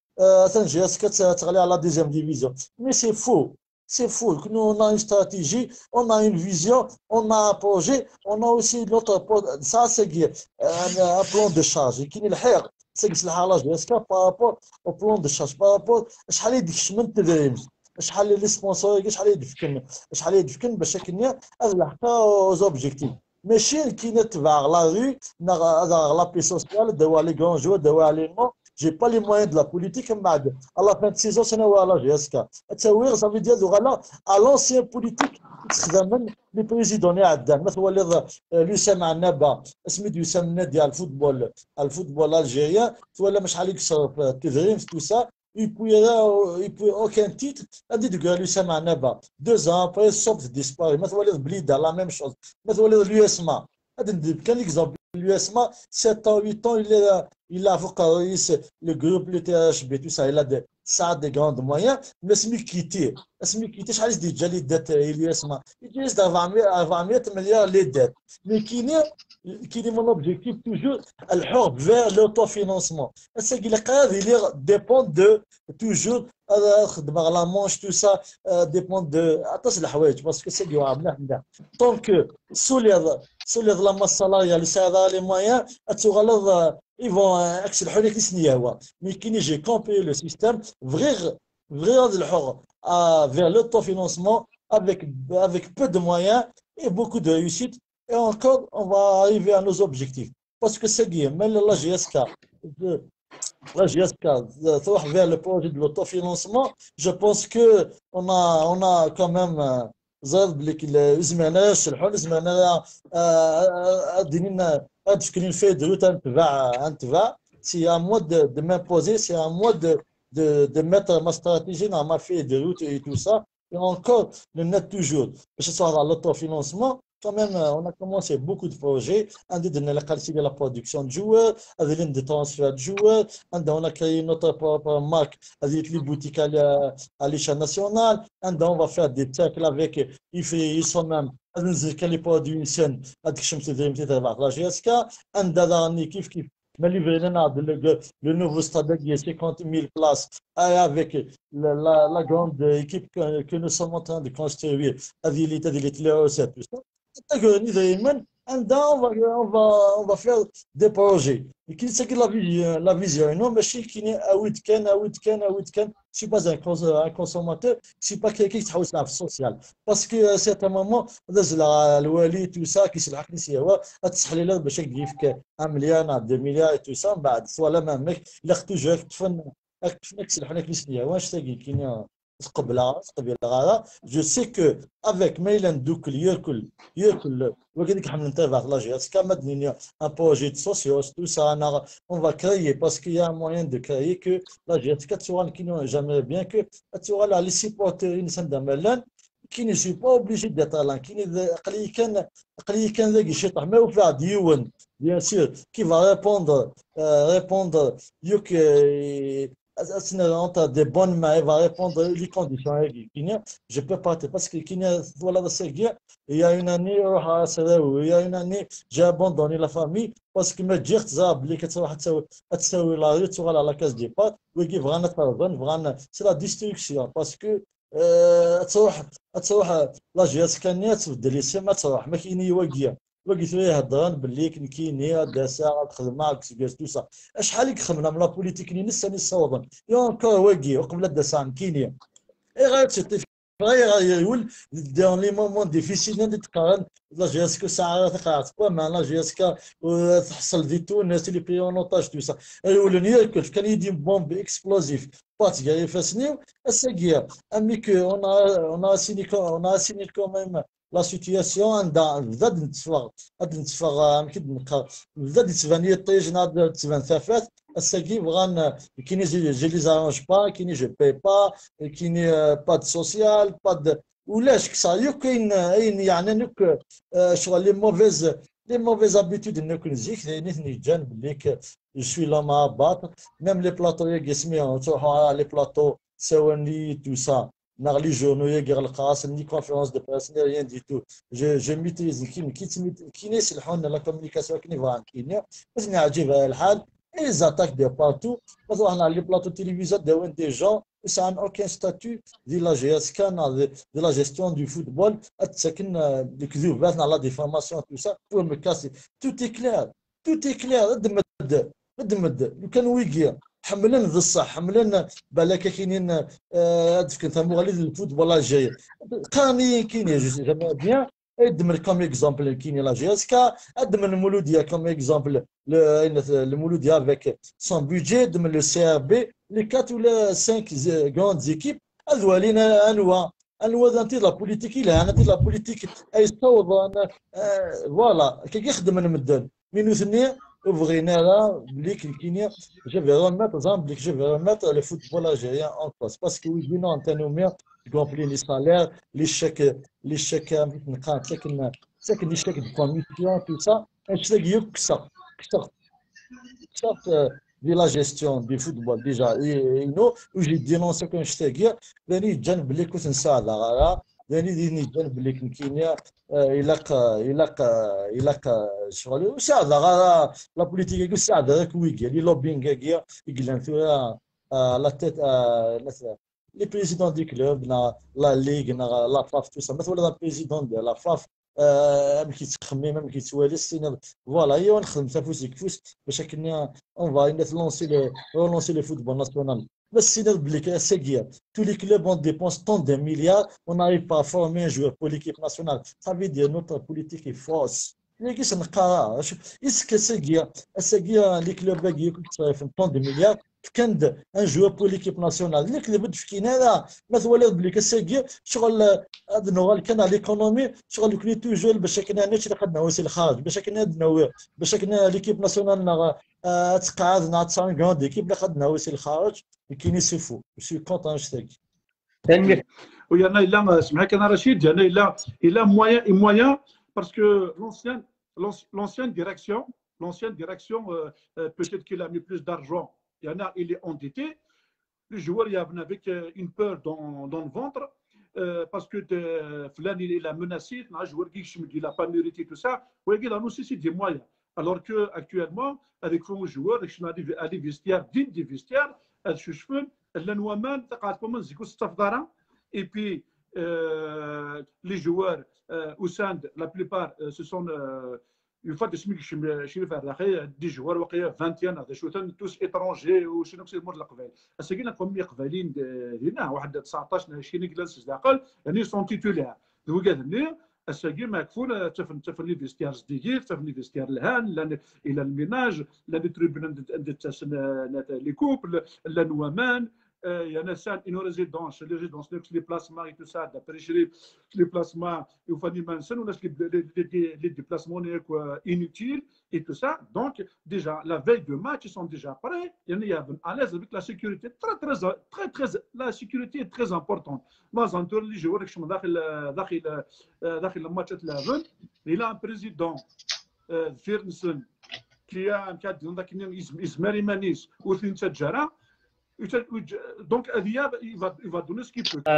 à la deuxième division. Mais c'est faux. C'est faux. Nous, on a une stratégie, on a une vision, on a un projet, on a aussi notre. Ça, c'est un, un plan de charge. Qui est le hair. C'est que par rapport au plan de charge, par rapport à ce qu'il y a de تدريب شحال لي سبونسور شحال يدفكن شحال يدفكن باش كنا نلحقوا aux objectifs ماشي كي نتبع لا ري لا بي سوسيال دوا لي غون جو دوا لي نو j'ai pas les moyens de la politique بعد à la fin de saison سنه ولا جيسكا التسويق صافي ديال غلا à l'ancien politique تخدم لي بريزيدون عندنا مثلا ولي لوسام عنابه سميت يسمى ديال الفوتبول الفوتبول الجيريان ولا مش عليك صرف التدريب تو سا et puis et puis aucun titre a dit que Lucien Anaba deux ans après sauf disparu مثلا ولي بليده la même chose مثلا ولي l'U S M A هذا كان exemple l'U S M A sept ans huit ans il est il a فوق رئيس le groupe le T H B tout ça il a des ça des grands moyens mais اسمي كيتي اسمي كيتي شحال دي جا لي دات l'U S M A يجلس أربعمية مليار لي دات mais كاين كاين mon objectif toujours الحر vers l'autofinancement ça qu'il a dépend de toujours خدم على la manche tout ça dépend de عطاش الحوايج parce que c'est du عامله حنا tant que سوليد سوليد la masse salariale ça les moyens تغلظ ils vont اكس الحر كي سنيه هو mais كي نجي camper le système vrai vrai الحر vers l'autofinancement avec avec peu de moyens et beaucoup de réussite et encore on va arriver à nos objectifs parce que c'est bien même la G S K la G S K تروح vers le projet de l'autofinancement je pense que on a on a quand même زاد بلي الزمانه الشلحون الزمانه ديننا تفكرين فيه دروت نتبع نتبع سي ان مود دو ميمبوزي سي ان مود دو دو ميتر ما استراتيجي نعمل فيه دروت اي تو سا et encore le net toujours que ce soit dans l'autofinancement quand même on a commencé beaucoup de projets un de la la production de joueurs un de transfert de joueurs on a créé notre propre marque avec les boutiques à l'échelle nationale on va faire des cercles avec ils sont même les produits une scène avec la G S K un équipe qui mais le nouveau stade qui est cinquante mille places avec la, la, la grande équipe que, que nous sommes en train de construire avec l'état de l'état tout ça. On va, on, va, on va faire des projets. Et qui c'est que la vision, la vision. Non, mais je qui est à week-end, à week-end, à week-end. Je ne suis pas un, un consommateur, je ne suis pas quelqu'un qui travaille sur la social. Parce qu'à un certain moment, le Wali, tout ça, qui se l'a dit, c'est là, je sais qu'il un milliard, deux milliards et tout ça, soit là même, mec, il a toujours fait قبلها قبل الغايه جو سي كو افيك ميلان دوك ياكل ياكل وكذلك حنا نتابع لا جي اس كا مدني ان بروجي دو سوسيوس تو سا انا اون فا كريي باسكو يا موين دو كريي كو لا جي اس كا تسوى كي جامي بيان كو تسوى لا لي سيبورتيرين سند ميلان كي ني سي با اوبليجي ديتر لان كي قلي كان قلي كان ذاك شي طح ما وفا ديون بيان سور كي فا ريبوندر ريبوندر يوك as des bonnes mains, il va répondre les conditions. Je ne peux pas, parce que voilà, il y a une année, il y a une année, j'ai abandonné la famille parce que me dire que la case des pattes, c'est la destruction parce que تروح تروح لاجيات كانت تبدل لي ما تروح ما كاين يواقيه وقيت ليه هضران باللي كاين داسا غتخدم معاك سكاس توسا شحال خدمنا من لا بوليتيك ني نساني صوبا يا كو واقي وقبل داسا كاين اي غير تشتي غير يقول دون لي مومون ديفيسيل نتقارن لا جيسكا ساعه تقارت ما لا جيسكا تحصل دي تو الناس اللي بيونوطاج توسا يقول لي كان يدي بومب اكسبلوزيف بات جاي فاسنيو الساقيه امي كو اون اون سيني اون سيني كوميم لا سيتياسيون عندها بدا نتفرغ هاد نتفرغ يمكن نبقى بدا تبان لي طيج ناض تبان ثافات الساقي بغان كاين جي جي لي زارونج با كاين جو باي با كاين با د سوسيال با د ولاش كسا كاين اين يعني نك شغل لي موفيز لي موفيز ابيتود انك نزيك نثني جان بليك جو سوي لا ما بات ميم لي بلاطو يقسميهم تروحوا لي بلاطو سواني تو سا ناغ لي جورنو يقرا القاس ني كونفيرونس دو بريس ني ريان دي تو جو جو ميتريز كي كي يصلحون لا كومونيكاسيون كي فان كينيا بس عجيب الحال اي زاتاك دي بارتو مثلا حنا لي بلاطو تيليفزيون داوين دي جون ça n'a aucun statut de la G S K, de la gestion du football, la déformation, tout ça, pour me casser. Tout est clair, tout est clair. لو كان ويجي حملنا ذا الصح حملنا بالك كاينين هذاك كنت مغالي الفوتبول الجاي قاني كاين جماعه بيان ادم كوم اكزامبل كاين لا جي اس كا ادم المولوديه كوم اكزامبل المولوديه افيك سون بودجي ادم لو سي ار بي لي كات ولا خمسة غراند زيكيب هذولين انواع انواع انت لا بوليتيك لا انا لا بوليتيك اي صوب انا فوالا كي يخدم المدن من ثانيه وبغينا لا بلي كاين جو في ريميت زعما بلي جو في ريميت لو فوتبول الجيريان اون بلاس باسكو ويجينا انتانوميا كومبلي لي سالير لي شاك لي شاك نقا ساكن ساكن لي شاك دو كوميسيون تو سا اش تلاقي كسر كسر كسر دي لا جيستيون دي فوتبول ديجا نو وجي دينونسي كون شتاقي ثاني جان بلي كنت نساعد غارا ثاني ديني جان بلي كاينيا يلاق يلاق يلاق شغل وساعد غارا لا بوليتيك يساعد هذاك ويكي لي لوبينغ كيا يقلان ثورا لا تيت لي بريزيدون دي كلوب نا لا ليغ نا لا فاف تو سا مثلا لا بريزيدون ديال لا فاف ملي كيتخمم ملي كيتوالي السنه فوالا هي ونخدم تفوس كفوس باش كنا اون فاي لونسي لو لونسي لو فوتبول ناسيونال بس سينا بلي ساكيا تو لي كلوب اون ديبونس طون دي مليار اون ناريف با فورمي ان جوور بور ليكيب ناسيونال سافي دير نوتر بوليتيك اي فوس اللي كيس نقرا اسكو ساكيا ساكيا لي كلوب باقي تصرف طون دي مليار كان ان جوور بور ليكيب ناسيونال اللي اللي بد في كينا مثلا بلي كساكيا شغل هذا نوع كان ليكونومي شغل كلي توجور باش كنا نشري خدنا وسيل الخارج باش كنا نوع باش كنا ليكيب ناسيونال تقعدنا تسعين كون ديكيب اللي خدنا وسيل الخارج كاين يسفو سي كونطون شتاكي وي انا الا سمعك انا رشيد انا الا الا مويان اي مويان باسكو لونسيان l'ancienne direction l'ancienne direction peut-être qu'il a mis plus d'argent il y en a il est endetté le joueur il y a avec une peur dans dans le ventre Euh, parce que Flan il a menacé, un joueur qui il n'a pas mérité tout ça, il a aussi des moyens. Alors que actuellement, avec un joueur, je suis à des vestiaires, digne des vestiaires, je suis et puis euh, les joueurs euh, au sein de la plupart euh, ce sont euh, une fois de ce que je suis des joueurs vingt et un هذا tous étrangers وشنو كسي المود القبائل الساكنه قومي قبائلين هنا واحد تسعطاش عشرين جلسه داخل يعني سون تيتولير هو قال لي الساكن مكفول تفن تفن لي فيستيار جديد تفن لي فيستيار الهان لان الى الميناج لا تريبن لي كوبل لا نوامان il y en a ça une résidence les résidences les placements et tout ça d'après les placements il faut dire maintenant les les déplacements inutiles et tout ça donc déjà la veille de match ils sont déjà prêts il y en a à l'aise avec la sécurité très très très très la sécurité est très importante moi j'entends les joueurs qui sont داخل داخل داخل الماتش تلعبون il a un président فيرنسون qui a un cadre ذاك اسمه ماري مانيس وثلاثه جرا Donc, Adiab, il va, il va donner ce qu'il peut.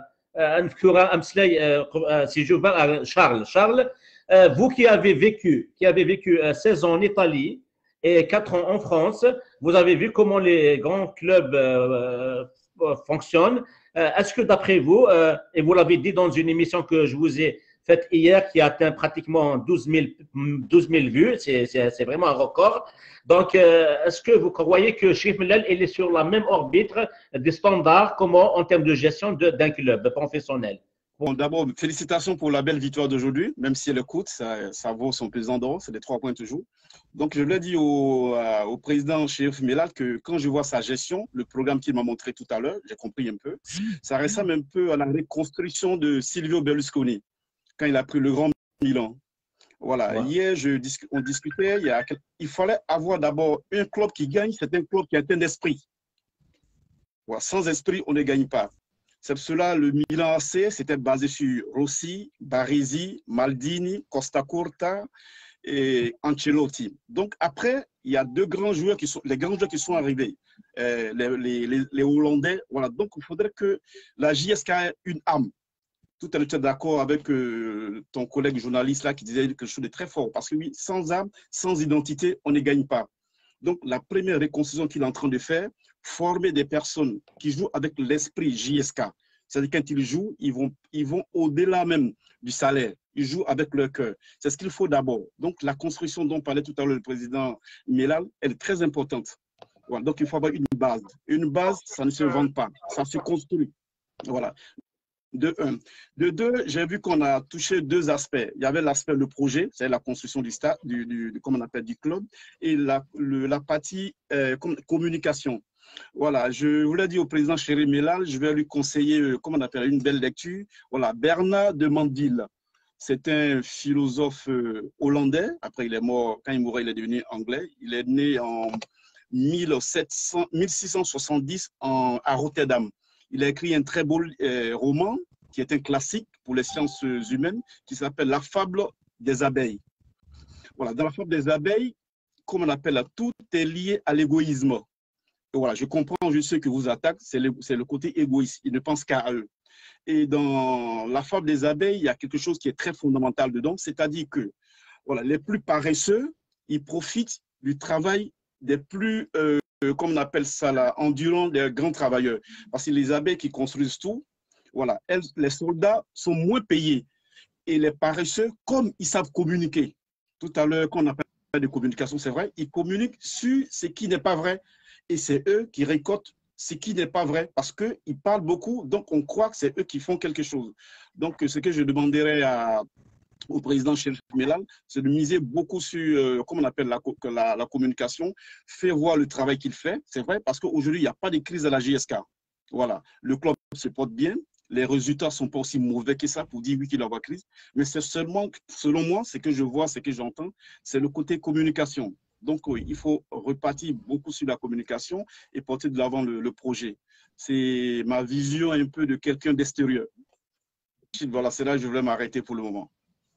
نذكر أمثلة si je vais à Charles. Charles, vous qui avez vécu, qui avez vécu seize ans en Italie et quatre ans en France, vous avez vu comment les grands clubs euh, fonctionnent. Est-ce que d'après vous, euh, et vous l'avez dit dans une émission que je vous ai faite hier, qui a atteint pratiquement douze mille vues, c'est vraiment un record. Donc, euh, est-ce que vous croyez que Cherif Mellal est sur la même orbite des standards comment, en termes de gestion d'un club professionnel? Bon, d'abord, félicitations pour la belle victoire d'aujourd'hui, même si elle coûte, ça, ça vaut son pesant d'or, c'est des trois points toujours. Donc, je l'ai dit au, euh, au président Cherif Mellal que quand je vois sa gestion, le programme qu'il m'a montré tout à l'heure, j'ai compris un peu, ça ressemble un peu à la reconstruction de Silvio Berlusconi, quand il a pris le Grand Milan. Voilà, ouais. Hier, je, on discutait, il, y a, il fallait avoir d'abord un club qui gagne, c'est un club qui a un esprit. Voilà, sans esprit, on ne gagne pas. C'est pour cela le Milan A C, c'était basé sur Rossi, Baresi, Maldini, Costa Curta et Ancelotti. Donc après, il y a deux grands joueurs qui sont, les grands joueurs qui sont arrivés, euh, les, les, les Hollandais. Voilà, donc il faudrait que la J S K ait une âme. Tout à l'heure, tu es d'accord avec euh, ton collègue journaliste là qui disait quelque chose de très fort. Parce que oui, sans âme, sans identité, on ne gagne pas. Donc, la première reconstruction qu'il est en train de faire, former des personnes qui jouent avec l'esprit J S K. C'est-à-dire quand ils jouent, ils vont, ils vont au-delà même du salaire. Ils jouent avec leur cœur. C'est ce qu'il faut d'abord. Donc, la construction dont parlait tout à l'heure le président Mellal, elle est très importante. Voilà. Donc, il faut avoir une base. Une base, ça ne se vend pas. Ça se construit. Voilà. De un. De deux, j'ai vu qu'on a touché deux aspects. Il y avait l'aspect le projet, c'est la construction du stade, du, du, comme on appelle, du club, et la, le, la partie euh, communication. Voilà, je voulais dire au président Cherif Mellal, je vais lui conseiller, euh, comment on appelle, une belle lecture. Voilà, Bernard de Mandeville. C'est un philosophe euh, hollandais. Après, il est mort, quand il mourait, il est devenu anglais. Il est né en mille six cent soixante-dix en, à Rotterdam. Il a écrit un très beau euh, roman qui est un classique pour les sciences humaines qui s'appelle La fable des abeilles. Voilà, dans la fable des abeilles, comme on appelle, tout est lié à l'égoïsme. Voilà, je comprends juste ce que vous attaquez, c'est le, le côté égoïste. Ils ne pensent qu'à eux. Et dans la fable des abeilles, il y a quelque chose qui est très fondamental dedans, c'est-à-dire que voilà, les plus paresseux, ils profitent du travail des plus euh, comme on appelle ça là, endurant des grands travailleurs. Parce que les abeilles qui construisent tout, voilà, elles, les soldats sont moins payés. Et les paresseux, comme ils savent communiquer, tout à l'heure, quand on appelle de communication, c'est vrai, ils communiquent sur ce qui n'est pas vrai. Et c'est eux qui récoltent ce qui n'est pas vrai. Parce qu'ils parlent beaucoup, donc on croit que c'est eux qui font quelque chose. Donc, ce que je demanderais à au président Cherif Mellal, c'est de miser beaucoup sur, euh, comment on appelle la, la, la communication, faire voir le travail qu'il fait, c'est vrai, parce qu'aujourd'hui, il n'y a pas de crise à la J S K. Voilà, le club se porte bien, les résultats ne sont pas aussi mauvais que ça pour dire oui qu'il y a crise, mais c'est seulement, selon moi, ce que je vois, ce que j'entends, c'est le côté communication. Donc, oui, il faut repartir beaucoup sur la communication et porter de l'avant le, le projet. C'est ma vision un peu de quelqu'un d'extérieur. Voilà, c'est là que je voulais m'arrêter pour le moment.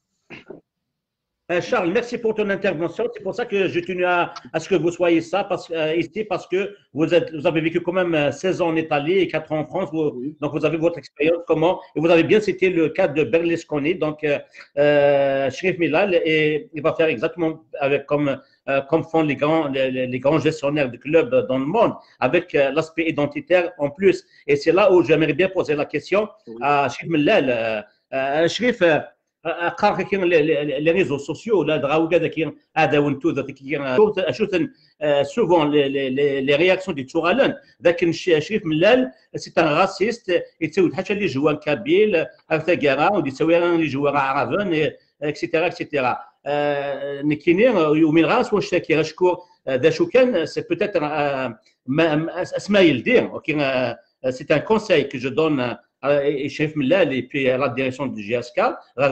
Charles, merci pour ton intervention. C'est pour ça que je tenais à, à ce que vous soyez ça, parce, euh, ici, parce que vous, êtes, vous avez vécu quand même seize ans en Italie et quatre ans en France. Vous, oui. Donc, vous avez votre expérience. Comment et vous avez bien cité le cas de Berlusconi. Donc, euh, Cherif Mellal, et il va faire exactement avec, comme, euh, comme font les grands, les, les grands gestionnaires de clubs dans le monde, avec euh, l'aspect identitaire en plus. Et c'est là où j'aimerais bien poser la question oui. à Cherif Mellal. Euh, euh, Cherif, euh, قارك كاين لي ريزو سوسيو لا دغاو كذا كاين هذا وانتو ذاك كاين شوف سوفون لي رياكسيون دي تشوغالان ذاك Cherif Mellal سي ان راسيست يتساوي حتى لي جوان كابيل هكا كاع ودي تساوي لي جوان عرفان اكسيتيرا اكسيتيرا نكيني ومن راس واش تاكي غشكور ذا شو كان سي بوتيتر اسماء يلدير ولكن سي ان كونساي كو جو دون et Cherif Mellal et puis la direction du J S K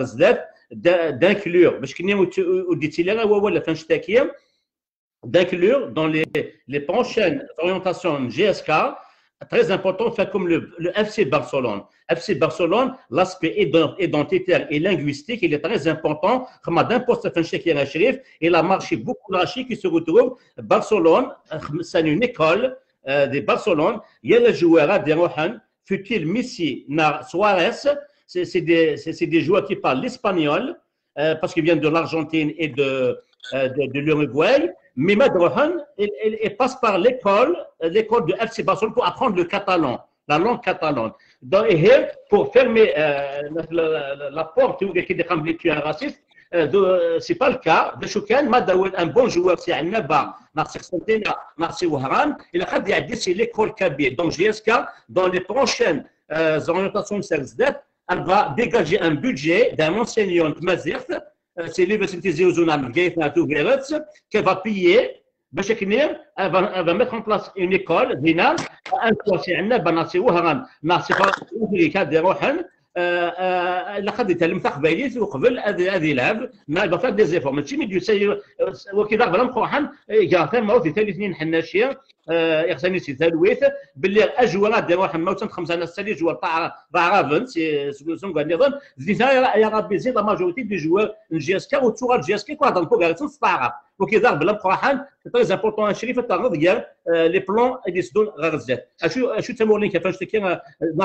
d'inclure باش كني وديتي لنا هو ولا فاش تاكيه d'inclure dans les les prochaines orientations J S K très important fait comme le, le F C Barcelone. F C Barcelone, l'aspect identitaire et linguistique, il est très important. Comme n'importe quel Cherif, il a marché beaucoup d'archi qui se retrouve Barcelone, c'est une école de Barcelone. Il y a les joueurs de Rohan, fut-il Messi, Nar, Suarez, c'est des, des joueurs qui parlent l'espagnol, euh, parce qu'ils viennent de l'Argentine et de, euh, de, de l'Uruguay. Mais Madrohan, il, il, il passe par l'école, l'école de F C Barcelone pour apprendre le catalan, la langue catalane. Donc, et pour fermer euh, la, la, la porte où il y a des racistes, euh, ce n'est pas le cas. De Choukan, un bon joueur, c'est un Naba, Nasser Santina, Nasser Wahran, il a dit c'est l'école Kabir. Donc, G S K, dans les prochaines euh, orientations de service d'aide, elle va dégager un budget d'un enseignant de Mazert, c'est l'université Zéozonam qui va payer. Elle va, elle va mettre en place une école, Dina, un c'est un Nasser Wahran, Nasser Wahran, elle a dit qu'elle va faire des efforts. Mais si tu dis وكي ضرب لهم قرحان جاء موت ثاني اثنين حناشيه يخسني سي ثالوث باللي اجوال ديال واحد موت خمسه ناس سالي جوال تاع رافن سي سون قال نظن زيد يا ربي زيد لا ماجوريتي دي جوار جي اس كي وتوغال جي اس كي كوا دونك قال تنصطاع وكي ضرب لهم قرحان تري امبورطون شريف تاع ديال لي بلون اللي يسدون غير الزيت اشو اشو تمولين كيفاش تكي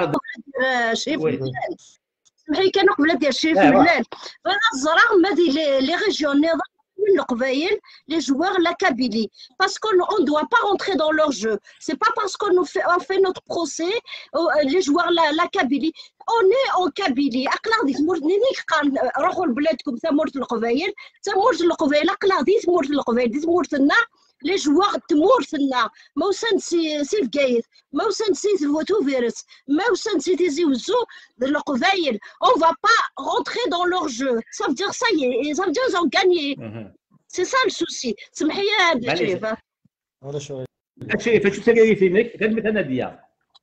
سمحي كانوا قبل ديال الشريف ملال انا الزراغ مادي لي ريجيون le Qbaïl, les joueurs la Kabylie, parce qu'on ne doit pas rentrer dans leur jeu. C'est pas parce qu'on nous fait, on fait notre procès, les joueurs la, la Kabylie. On est en Kabylie. أقلع دي تمر نيك قال روحوا لبلادكم تمرت القبائل تمرت القبائل أقلع دي تمرت القبائل دي تمرت لنا لي جوار تمرت لنا ما وسن سي سي القايد ما وسن سي فوتو فيروس ما وسن سي تيزي وزو القبائل. On va pas rentrer dans leur jeu. Ça veut dire ça y est, ça veut dire ils ont gagné. C'est ça le souci. سمحي يا عبد الشريف. ولا شويه. شريف شو تسالي فينك؟ غير مثلا ديال.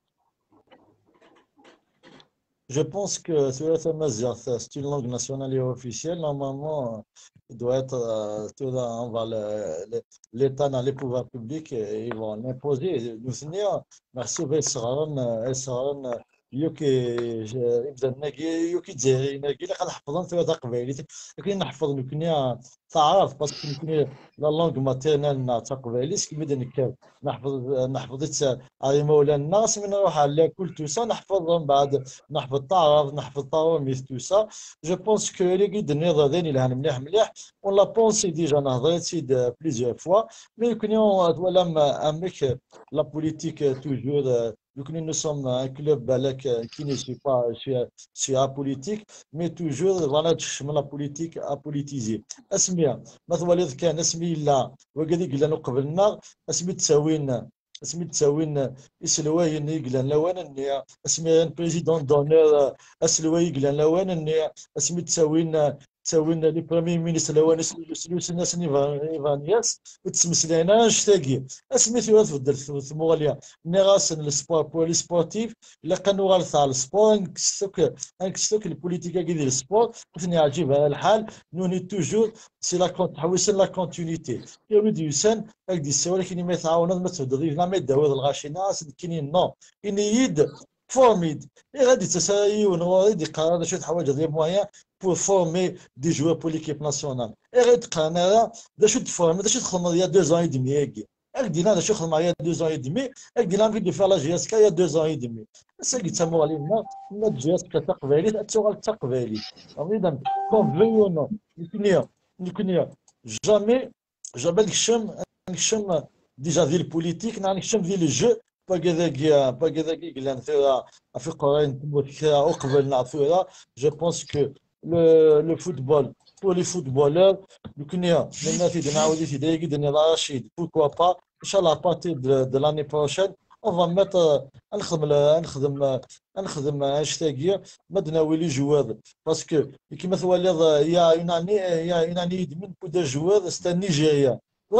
Je pense que c'est une langue nationale et officielle. Normalement, il doit être, on va l'État dans les pouvoirs publics, ils vont l'imposer. Nous sommes merci Belsaran, يوكي يبدا نلاقي يوكي تزاري نلاقي لقد حفظنا ثلاثه قبائل لكن نحفظ نكون تعرف باسكو نكون لا لونغ ماتيرنال تاع قبائليس كيما نكتب نحفظ نحفظت على مولانا الناس من نروح على كل توسا نحفظهم بعد نحفظ تعرف نحفظ طاوميس توسا جو بونس كو لي قد النظر ذاني لها مليح مليح اون لا بونسي ديجا نهضرت سيد بليزيور فوا مي كون ولا امك لا بوليتيك توجور. Donc nous sommes un club qui ne suit pas sur apolitique, mais toujours voilà la politique apolitisée. اسمي مثلا إذا كان اسمي لا وقد يقول لنا قبلنا اسمي تساوين اسمي تساوين اسلوين يقول لوان النية اسمي بريزيدون دونور اسلوي يقول لوان النية اسمي تساوين تساوين لي بريمي مينيستر لوان سلوس الناس ايفانياس وتسمسلينا نشتاقي اسمي ثلاث درت مغاليه نغاس السبور بولي سبورتيف الا كانوا غالط على السبور نكستوك نكستوك البوليتيكا كيدير السبور وثني عجيب هذا الحال نوني توجور سي لا كونت حويس لا كونتينيتي يا ولدي يوسان هكدي السوا ولكن ما يتعاون ما تهضر لا ما يداوي الغاشي ناس كاينين نو كاين يد فورميد غادي تسايي ونغادي قرار شويه حوايج ديال مويان pour former des joueurs pour l'équipe nationale. Et là, je suis formé, je suis formé il y a deux ans et demi. Elle dit là, je suis formé il y a deux ans et demi. Elle dit là, envie de faire la G S K il y a deux ans et demi. C'est qui ça m'a dit là, notre G S K تقبلي, تسوى تقبلي. أمين comme veut ou non, nous connaissons, nous connaissons jamais, jamais le chemin, le chemin déjà vu le politique, non le chemin vu le jeu. pas كذا pas كذا قلنا نثيرها في قرين تموتها وقبلنا نثيرها. Je pense que le, le football, pour les footballeurs, nous connaissons, pourquoi pas, Inch'Allah, à partir de, de l'année prochaine, on va mettre un hashtag, les joueurs, parce que, il y a une année, il y a une année et demie pour des joueurs, c'est un Nigérien.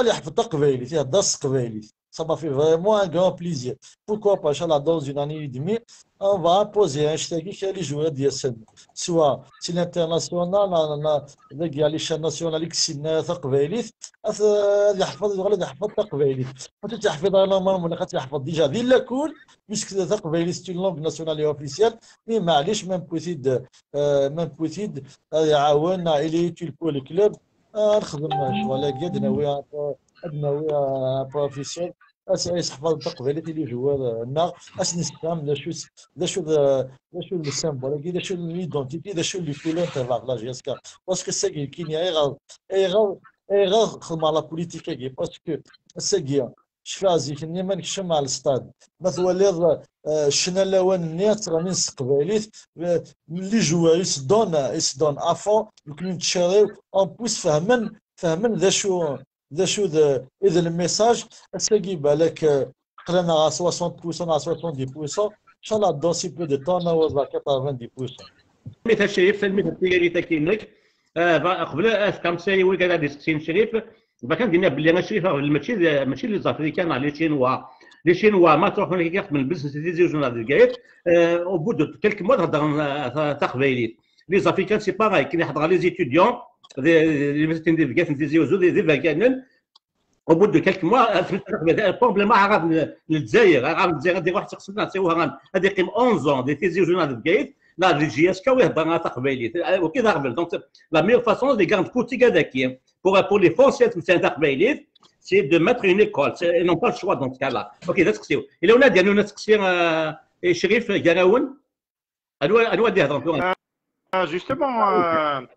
Ça m'a fait vraiment un grand plaisir. Pourquoi pas, Inch'Allah, dans une année et demie, on va imposer un hashtag qui a les joueurs d'I S N. Soit si l'international, il y a les chaînes nationales qui sont تقبيليت يحفظ ولا يحفظ تقبيليت. أنت تحفظ نورمالمون ولا تحفظ ديجا في الكل puisque تقبيليت c'est une langue nationale et officielle. Mais معليش même بوثيد même بوثيد يعاوننا إلى يوتيل pour le club. نخدم شغل قد ناوي ناوي بروفيسيون يحفظ التقبيلات اللي جوا لنا اش نفهم لا شو لا شو لا شو السيمبول لا شو ليدونتيتي لا شو لي كولور تاع لا جي اس كا باسكو ساكي كاين ايغال ايغال ايغال خدمه لا بوليتيك كي باسكو ساكي شفازي كني ما نكشم على الستاد مثلا شنا لوان الناس راني نستقبليت ملي جوا يسدون يسدون افون يكونوا نتشاريو اون بويس فهمن فهمن ذا شو ذا شو ذا اذا الميساج ساكي بالك قرانا على ستين بالمئة على سبعين بالمئة ان شاء الله دون سي بو دو طون نوصل ثمانين بالمئة. مثل شريف مثل التياري كينك قبل كم سنه وي قاعد يسقسين شريف كان قلنا بلي انا شريف ماشي ماشي لي زافريكان على لي شينوا لي شينوا ما تروح يخدم البزنس دي جورنال الجايت او بو دو كلك مود هضر تقبيليت لي زافريكان سي باغاي كاين يحضر لي زيتيديون اللي مثلا دي فكات دي زيوزو دي فاكانن au bout de quelques mois البروبليم عرف للجزائر عرف الجزائر هذه واحد تقصدنا نسيوها هذه قيم أحد عشر دي تيزي جورنال بكايت لا دي جي اس كا ويهضر تقبيلي وكذا قبل دونك لا ميور فاسون دي غارد كوتي هذاك pour pour les fonciers تاع تقبيلي سي دو ماتر اون ايكول سي نون با الشوا دونك كالا اوكي لا تسقسيو الا ولاد ديالو ناس تسقسي شريف قراون انواع انواع دي هضروا جوستومون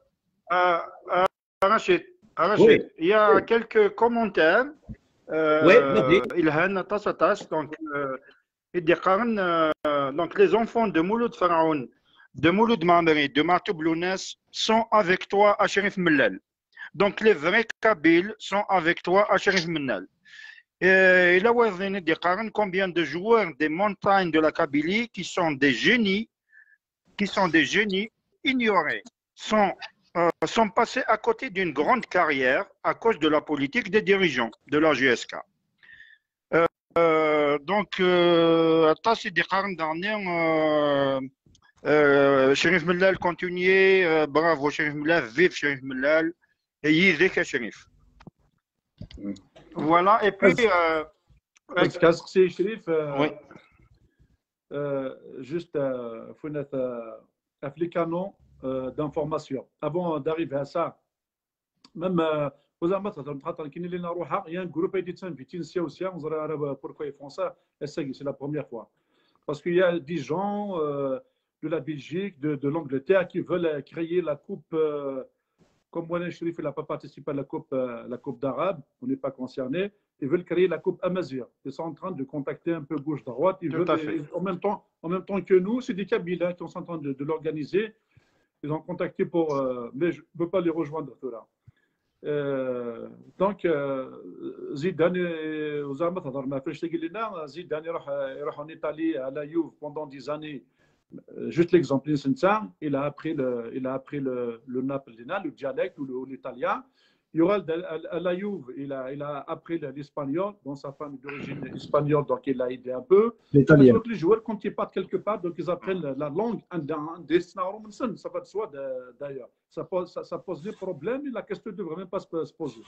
Rachid, Rachid, oui. Il y a quelques commentaires. Euh, oui, Ilhan Tassatas, donc, euh, donc les enfants de Mouloud Pharaon, de Mouloud Mameri, de Martou Blounès sont avec toi à Sherif Mellal. Donc les vrais Kabyles sont avec toi à Sherif Mellal. Et il a dit combien de joueurs des montagnes de la Kabylie qui sont des génies, qui sont des génies ignorés, sont Euh, sont passés à côté d'une grande carrière à cause de la politique des dirigeants de la G S K. Euh, euh, donc, à ces déclarations dernières, Sherif Mellal continuait, bravo Sherif Mellal, vive Sherif Mellal, et yidek Sherif. Voilà, et puis. C'est Sherif. Oui. Juste, il faut être africain. d'information. Avant d'arriver à ça, même aux amateurs, il y a un groupe éditeur qui est aussi, on dirait pourquoi ils font ça, c'est la première fois. Parce qu'il y a des gens euh, de la Belgique, de, de l'Angleterre qui veulent créer la coupe, euh, comme Mouanen Cherif n'a pas participé à la coupe, euh, la coupe d'Arabe, on n'est pas concerné, ils veulent créer la coupe Amazir. Ils sont en train de contacter un peu gauche-droite, ils veulent, ils, en, même temps, en même temps que nous, c'est des Kabyles qui sont en train de, de l'organiser. Ils ont contacté pour, euh, mais je ne peux pas les rejoindre là. Euh, donc, Zidane, aux armes, Zidane est en Italie à la Juve pendant dix années. Juste l'exemple, il a appris le, il a appris le, le napolitain, le dialecte ou l'italien. Yoral à la Juve, il a, il a appris l'espagnol, dans sa femme d'origine espagnole, donc il a aidé un peu. L'italien. Donc les joueurs, quand ils partent quelque part, donc ils apprennent la langue, ça va de soi d'ailleurs. Ça pose, ça, ça pose des problèmes et la question ne devrait même pas se poser.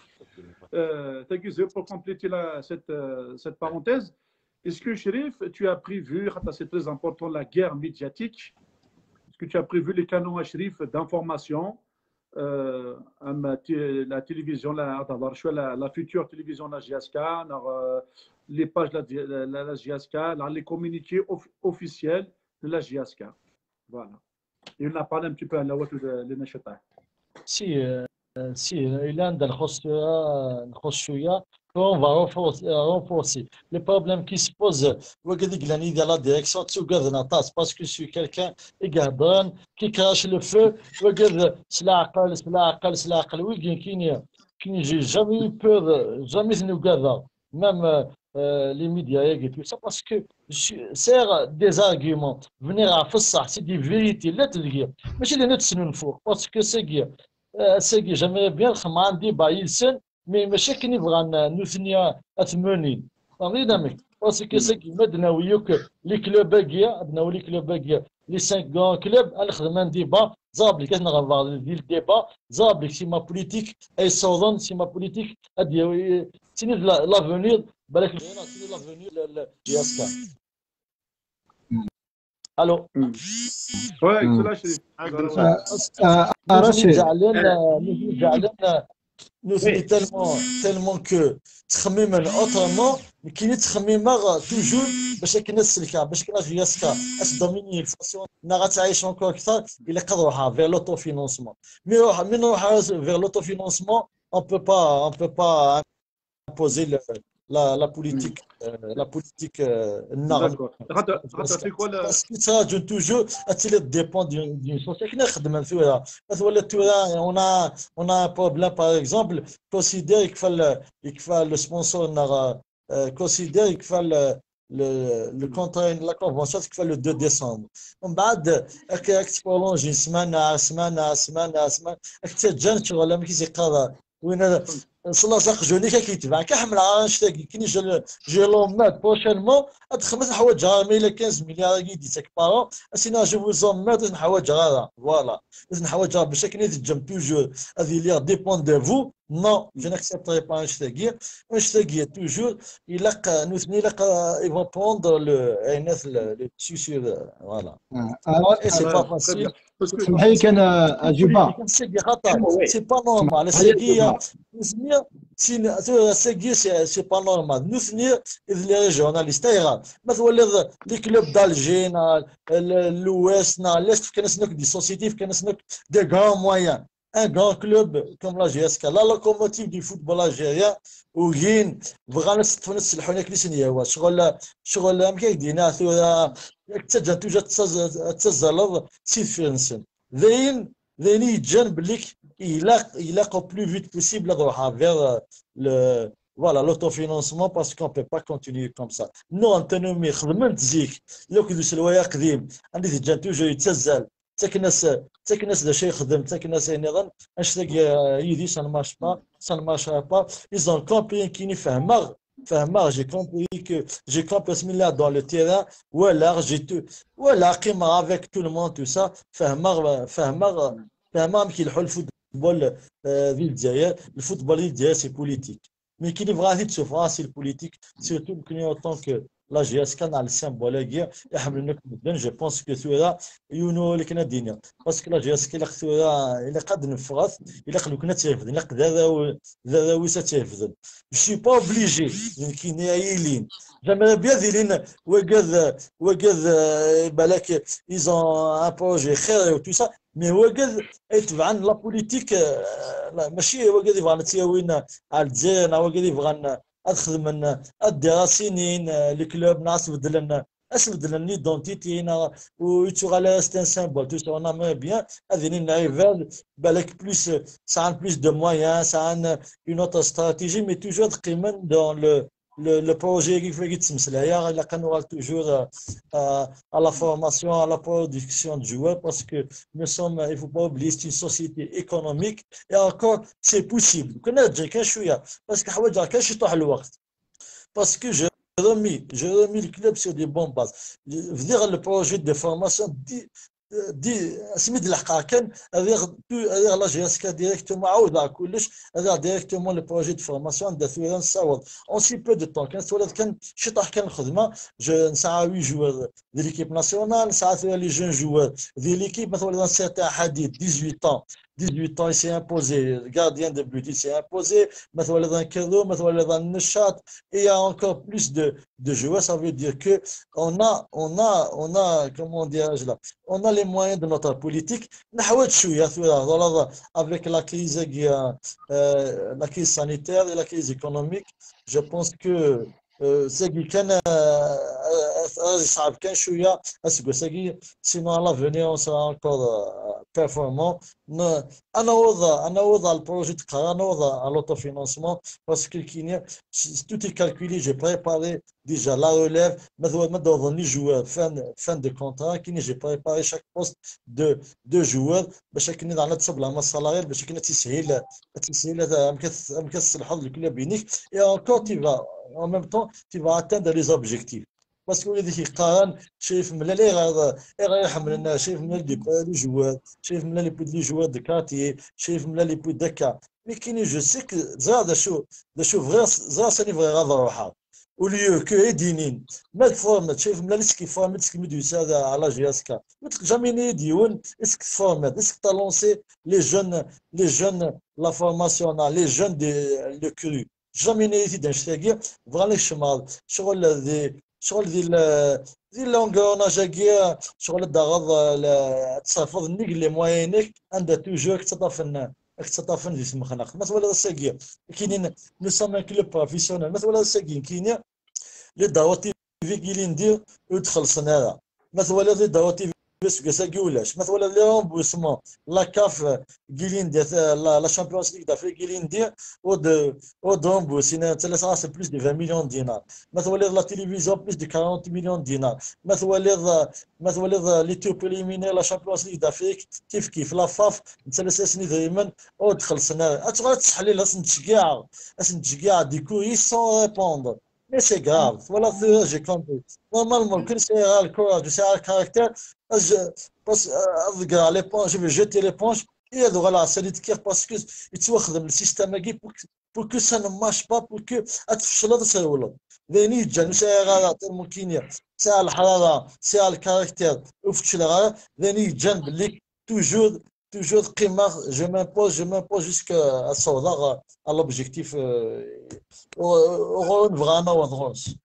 Euh, pour compléter la, cette, cette parenthèse, est-ce que Chérif, tu as prévu, c'est très important, la guerre médiatique, est-ce que tu as prévu les canons à Chérif d'information? Euh, la télévision, la, la, la future télévision de la G S K, les pages de la, la, la G S K, les communiqués off, officiels de la G S K. Voilà. Et on a parlé un petit peu à la hauteur de l'Énachata. Si, si, il y a un khoshuya, on va renforcer. Le problème qui se pose, dans la direction, parce que je suis quelqu'un qui crache le feu, c'est la aqal, c'est la aqal, c'est la aqal. Oui, qui n'ai jamais eu peur, jamais nous garde, même euh, les médias et tout ça, parce que c'est des arguments. Venir à Fassa, c'est des vérités, là, tu dis, mais je les note sur une fois, parce que c'est qui, c'est qui, j'aimerais bien que je débat, il s'en, mais ماشي كي نبغى نثني ثمانين راني دامك باسكو سي كيما دناويوك لي كلوب باقيه دناو لي كلوب باقيه لي خمسة كون كلوب نخدم ان ديبا زابلي كاش نغفر ديال الديبا زابلي سيما بوليتيك اي صوضن سيما بوليتيك ادي سيني لافونير بالك سيني لافونير جي اس كا الو وي كلاش رشيد زعلان زعلان نوثني تالمون تالمون كو تخمم اوترمون كاين تخمم توجور باش كنا السلكه باش كنا جياسكا اش دوميني الفاسيون نا غتعيش اونكور اكثر الا قد روحها فيغ لوتو فينونسمون مي روح مي نروح فيغ لوتو فينونسمون اون بو با اون بو با imposer la, la, la politique, euh, la politique euh, parce que ça, je toujours, ça dépend d'une société. On a, on a un problème, par exemple, considère qu'il faut le, il faut le sponsor, euh, considère qu'il faut le, le, le contrat, la convention, qu'il faut le deux décembre. On va dire que tu prolonges une semaine à semaine à semaine à semaine, que tu es jeune, tu vois, l'homme qui s'est cadré. وين صلا ساق جوني كيتباع كحمل عاشتاق كي جا جي لومات بروشينمون هاد خمس حوايج راه الا خمسة مليار يدي تاك بارون اسينا جو زومات لازم حوايج غادا فوالا لازم حوايج باش كاين تجم توجور هذه اللي ديبون دو فو نو جو ناكسبتري با نشتاقي نشتاقي توجور الا نوثني الا يفون بروندر لو الناس لو تيسير فوالا اي سي با فاسيل سمحي كان اجيبها سي با نورمال السيكيه نسميه سين السيكيه سي با نورمال نسميه لي جورناليست ايغال مثلا لي كلوب دالجينا لويسنا ليست كان سنوك دي سوسيتيف كان سنوك دي غران مويان un grand club comme la G S K, la locomotive du football algérien, où il y a vraiment cette fenêtre sur le qui est là. شغل شغل أم كي دينا ثورة تجا توجا تزالض سيد فرنسا. ذين ذين يجن بليك يلاق يلاق au plus vite possible là vers le voilà l'autofinancement parce qu'on peut pas continuer comme ça. Nous en tenons خدمت زيك لو كدو سلوايا قديم عندي تجا توجا يتزال. تكنس تكنس ده شيء خدم تكنس نظام اشتاق يدي سان مارش با سان مارش با ils ont compris كيني فهمر فهمر j'ai compris que j'ai compris بسم الله dans le terrain ولا جيت ولا قيمه avec tout le monde tout ça فهمر فهمر فهمر كي الحل الفوتبول في الجزائر الفوتبول الجزائر سي بوليتيك مي كي بغا تشوفها سي البوليتيك سيرتو كني اوطون كو لا جي اس كان على السيمبوليكيه يحمل لك مدن جو بونس كو ثورا يونو اللي كنا دينا باسكو لا جي اس كي ثورا الا قد نفغث الا قلو كنا تيفذ الا قد هذا هذا ويسا تيفذ شي با اوبليجي كي نايلين زعما بيذلين وكذا وكذا بالك ايزون ان بروجي خير تو سا مي وكذا يتبع لا بوليتيك ماشي وكذا يبغى نتياوين على الجزائر وكذا يبغى ادخل من الدراسينين الكلوب ناس بدلنا اسبدل لنا ليدونتيتينا ويتو على ستان سامبول تو سو انا بيان هذين نايفال بالك بلوس سان بلوس دو مويان سان اون اوتر استراتيجي مي توجور قيما دون لو le projet qui fait que c'est là la canal toujours à la formation à la production de joueurs parce que nous sommes il faut pas oublier c'est une société économique et encore c'est possible كنا نجي كان شويه parce que حوايج كان شي طاح الوقت parce que je remis je remis le club sur des bonnes bases venir le projet de formation دي سميد الحقا كان هذا هذا لا جي اس كا ديريكتومون عاود على كلش هذا ديريكتومون لو بروجي دو فورماسيون دا ثورا نصاوب اون سي بو دو طون كان ولات كان شي طاح كان الخدمه جو نسعى وي جوار دي ليكيب ناسيونال نسعى ثورا لي جون جوار دي ليكيب مثلا سيرتان حديد ثمانية عشر dix-huit ans il s'est imposé gardien de but il s'est imposé مثلا dans Kero مثلا dans Neshat et il y a encore plus de de joueurs ça veut dire que on a on a on a comment dirais-je là on a les moyens de notre politique نحاول شويه ثورا avec la crise euh, la crise sanitaire et la crise économique je pense que ساقي كان صعب كان شويه اسكو ساقي سينو على فينير سا انكور بيرفورمون انا وضع انا وضع البروجي تقرا انا وضع لوتو فينانسمون باسكو كاين توتي كالكولي جي بريباري ديجا لا ريليف مثلا ما دوضني جوار فان فان دو كونترا كاين جي بريباري شاك بوست دو دو جوار باش كاين على تصب لا ماس سالاريال باش كاين تسهيل تسهيل مكس الحظ الكل بينيك اي انكور تي فا en même temps tu vas atteindre les objectifs parce que اللي يقارن شايف من اللي غير غير يحمل لنا شايف من اللي لي جوار شايف من اللي لي جوار دو كارتي شايف من اللي بو دكا مي كاين جو سي كو زاد شو شو فغير زاد ساني فغير غادا روحها au lieu que Edinin, mais format, chef, mais est-ce qu'il forme, est-ce qu'il me dit ça à la G S K? Jamais né d'Ion, est-ce qu'il forme, est-ce que tu as lancé les jeunes, les jeunes, la formation, les jeunes de le cru. Jamais né d'Instagir, voilà les chemins, sur les, sur les, les longueurs, on a jagué, sur le darab, ça fait les moyens, on a toujours que ça t'a fait. اختطافا في سمخناق مثلا هذا الساقيه كاينين لو سامون كلوب بروفيسيونيل مثلا هذا الساقيه كاينين لي دعوه تي في كي ندير وتخلصنا هذا مثلا لي دعوه تي في بس كساقي ولاش مثلا لي رومبورسمون لا كاف كيلين ديال لا شامبيونز ليغ دافريك كيلين دير ود ود رومبورسينا ثلاثة سي بلوس دي عشرين مليون دينار مثلا لا تيليفزيون بلوس دي أربعين مليون دينار مثلا مثلا لي تو بريميني لا شامبيونز ليغ دافريك كيف كيف لا فاف ثلاثة سنين دائما ودخلصنا اتغاد تحليل اش نتشكاع اش نتشكاع دي كوي سون ريبوندر مي سي غراف فوالا جي كومبري نورمالمون كل شيء على الكوراج وسي على الكاركتير بس اضغط على لي بونج جو جيتي لي بونج يدو على ساليت كيف باسكو يتواخدم السيستم كي بور كو سا نماش با بور كو اتفشل هذا سيولد ذيني جان سي غادا ممكن سي على الحراره سي على الكاركتير وفتشل غادا ذيني جان بلي توجور toujours قيمة je m'impose je m'impose jusqu'à صودا à l'objectif au vraiment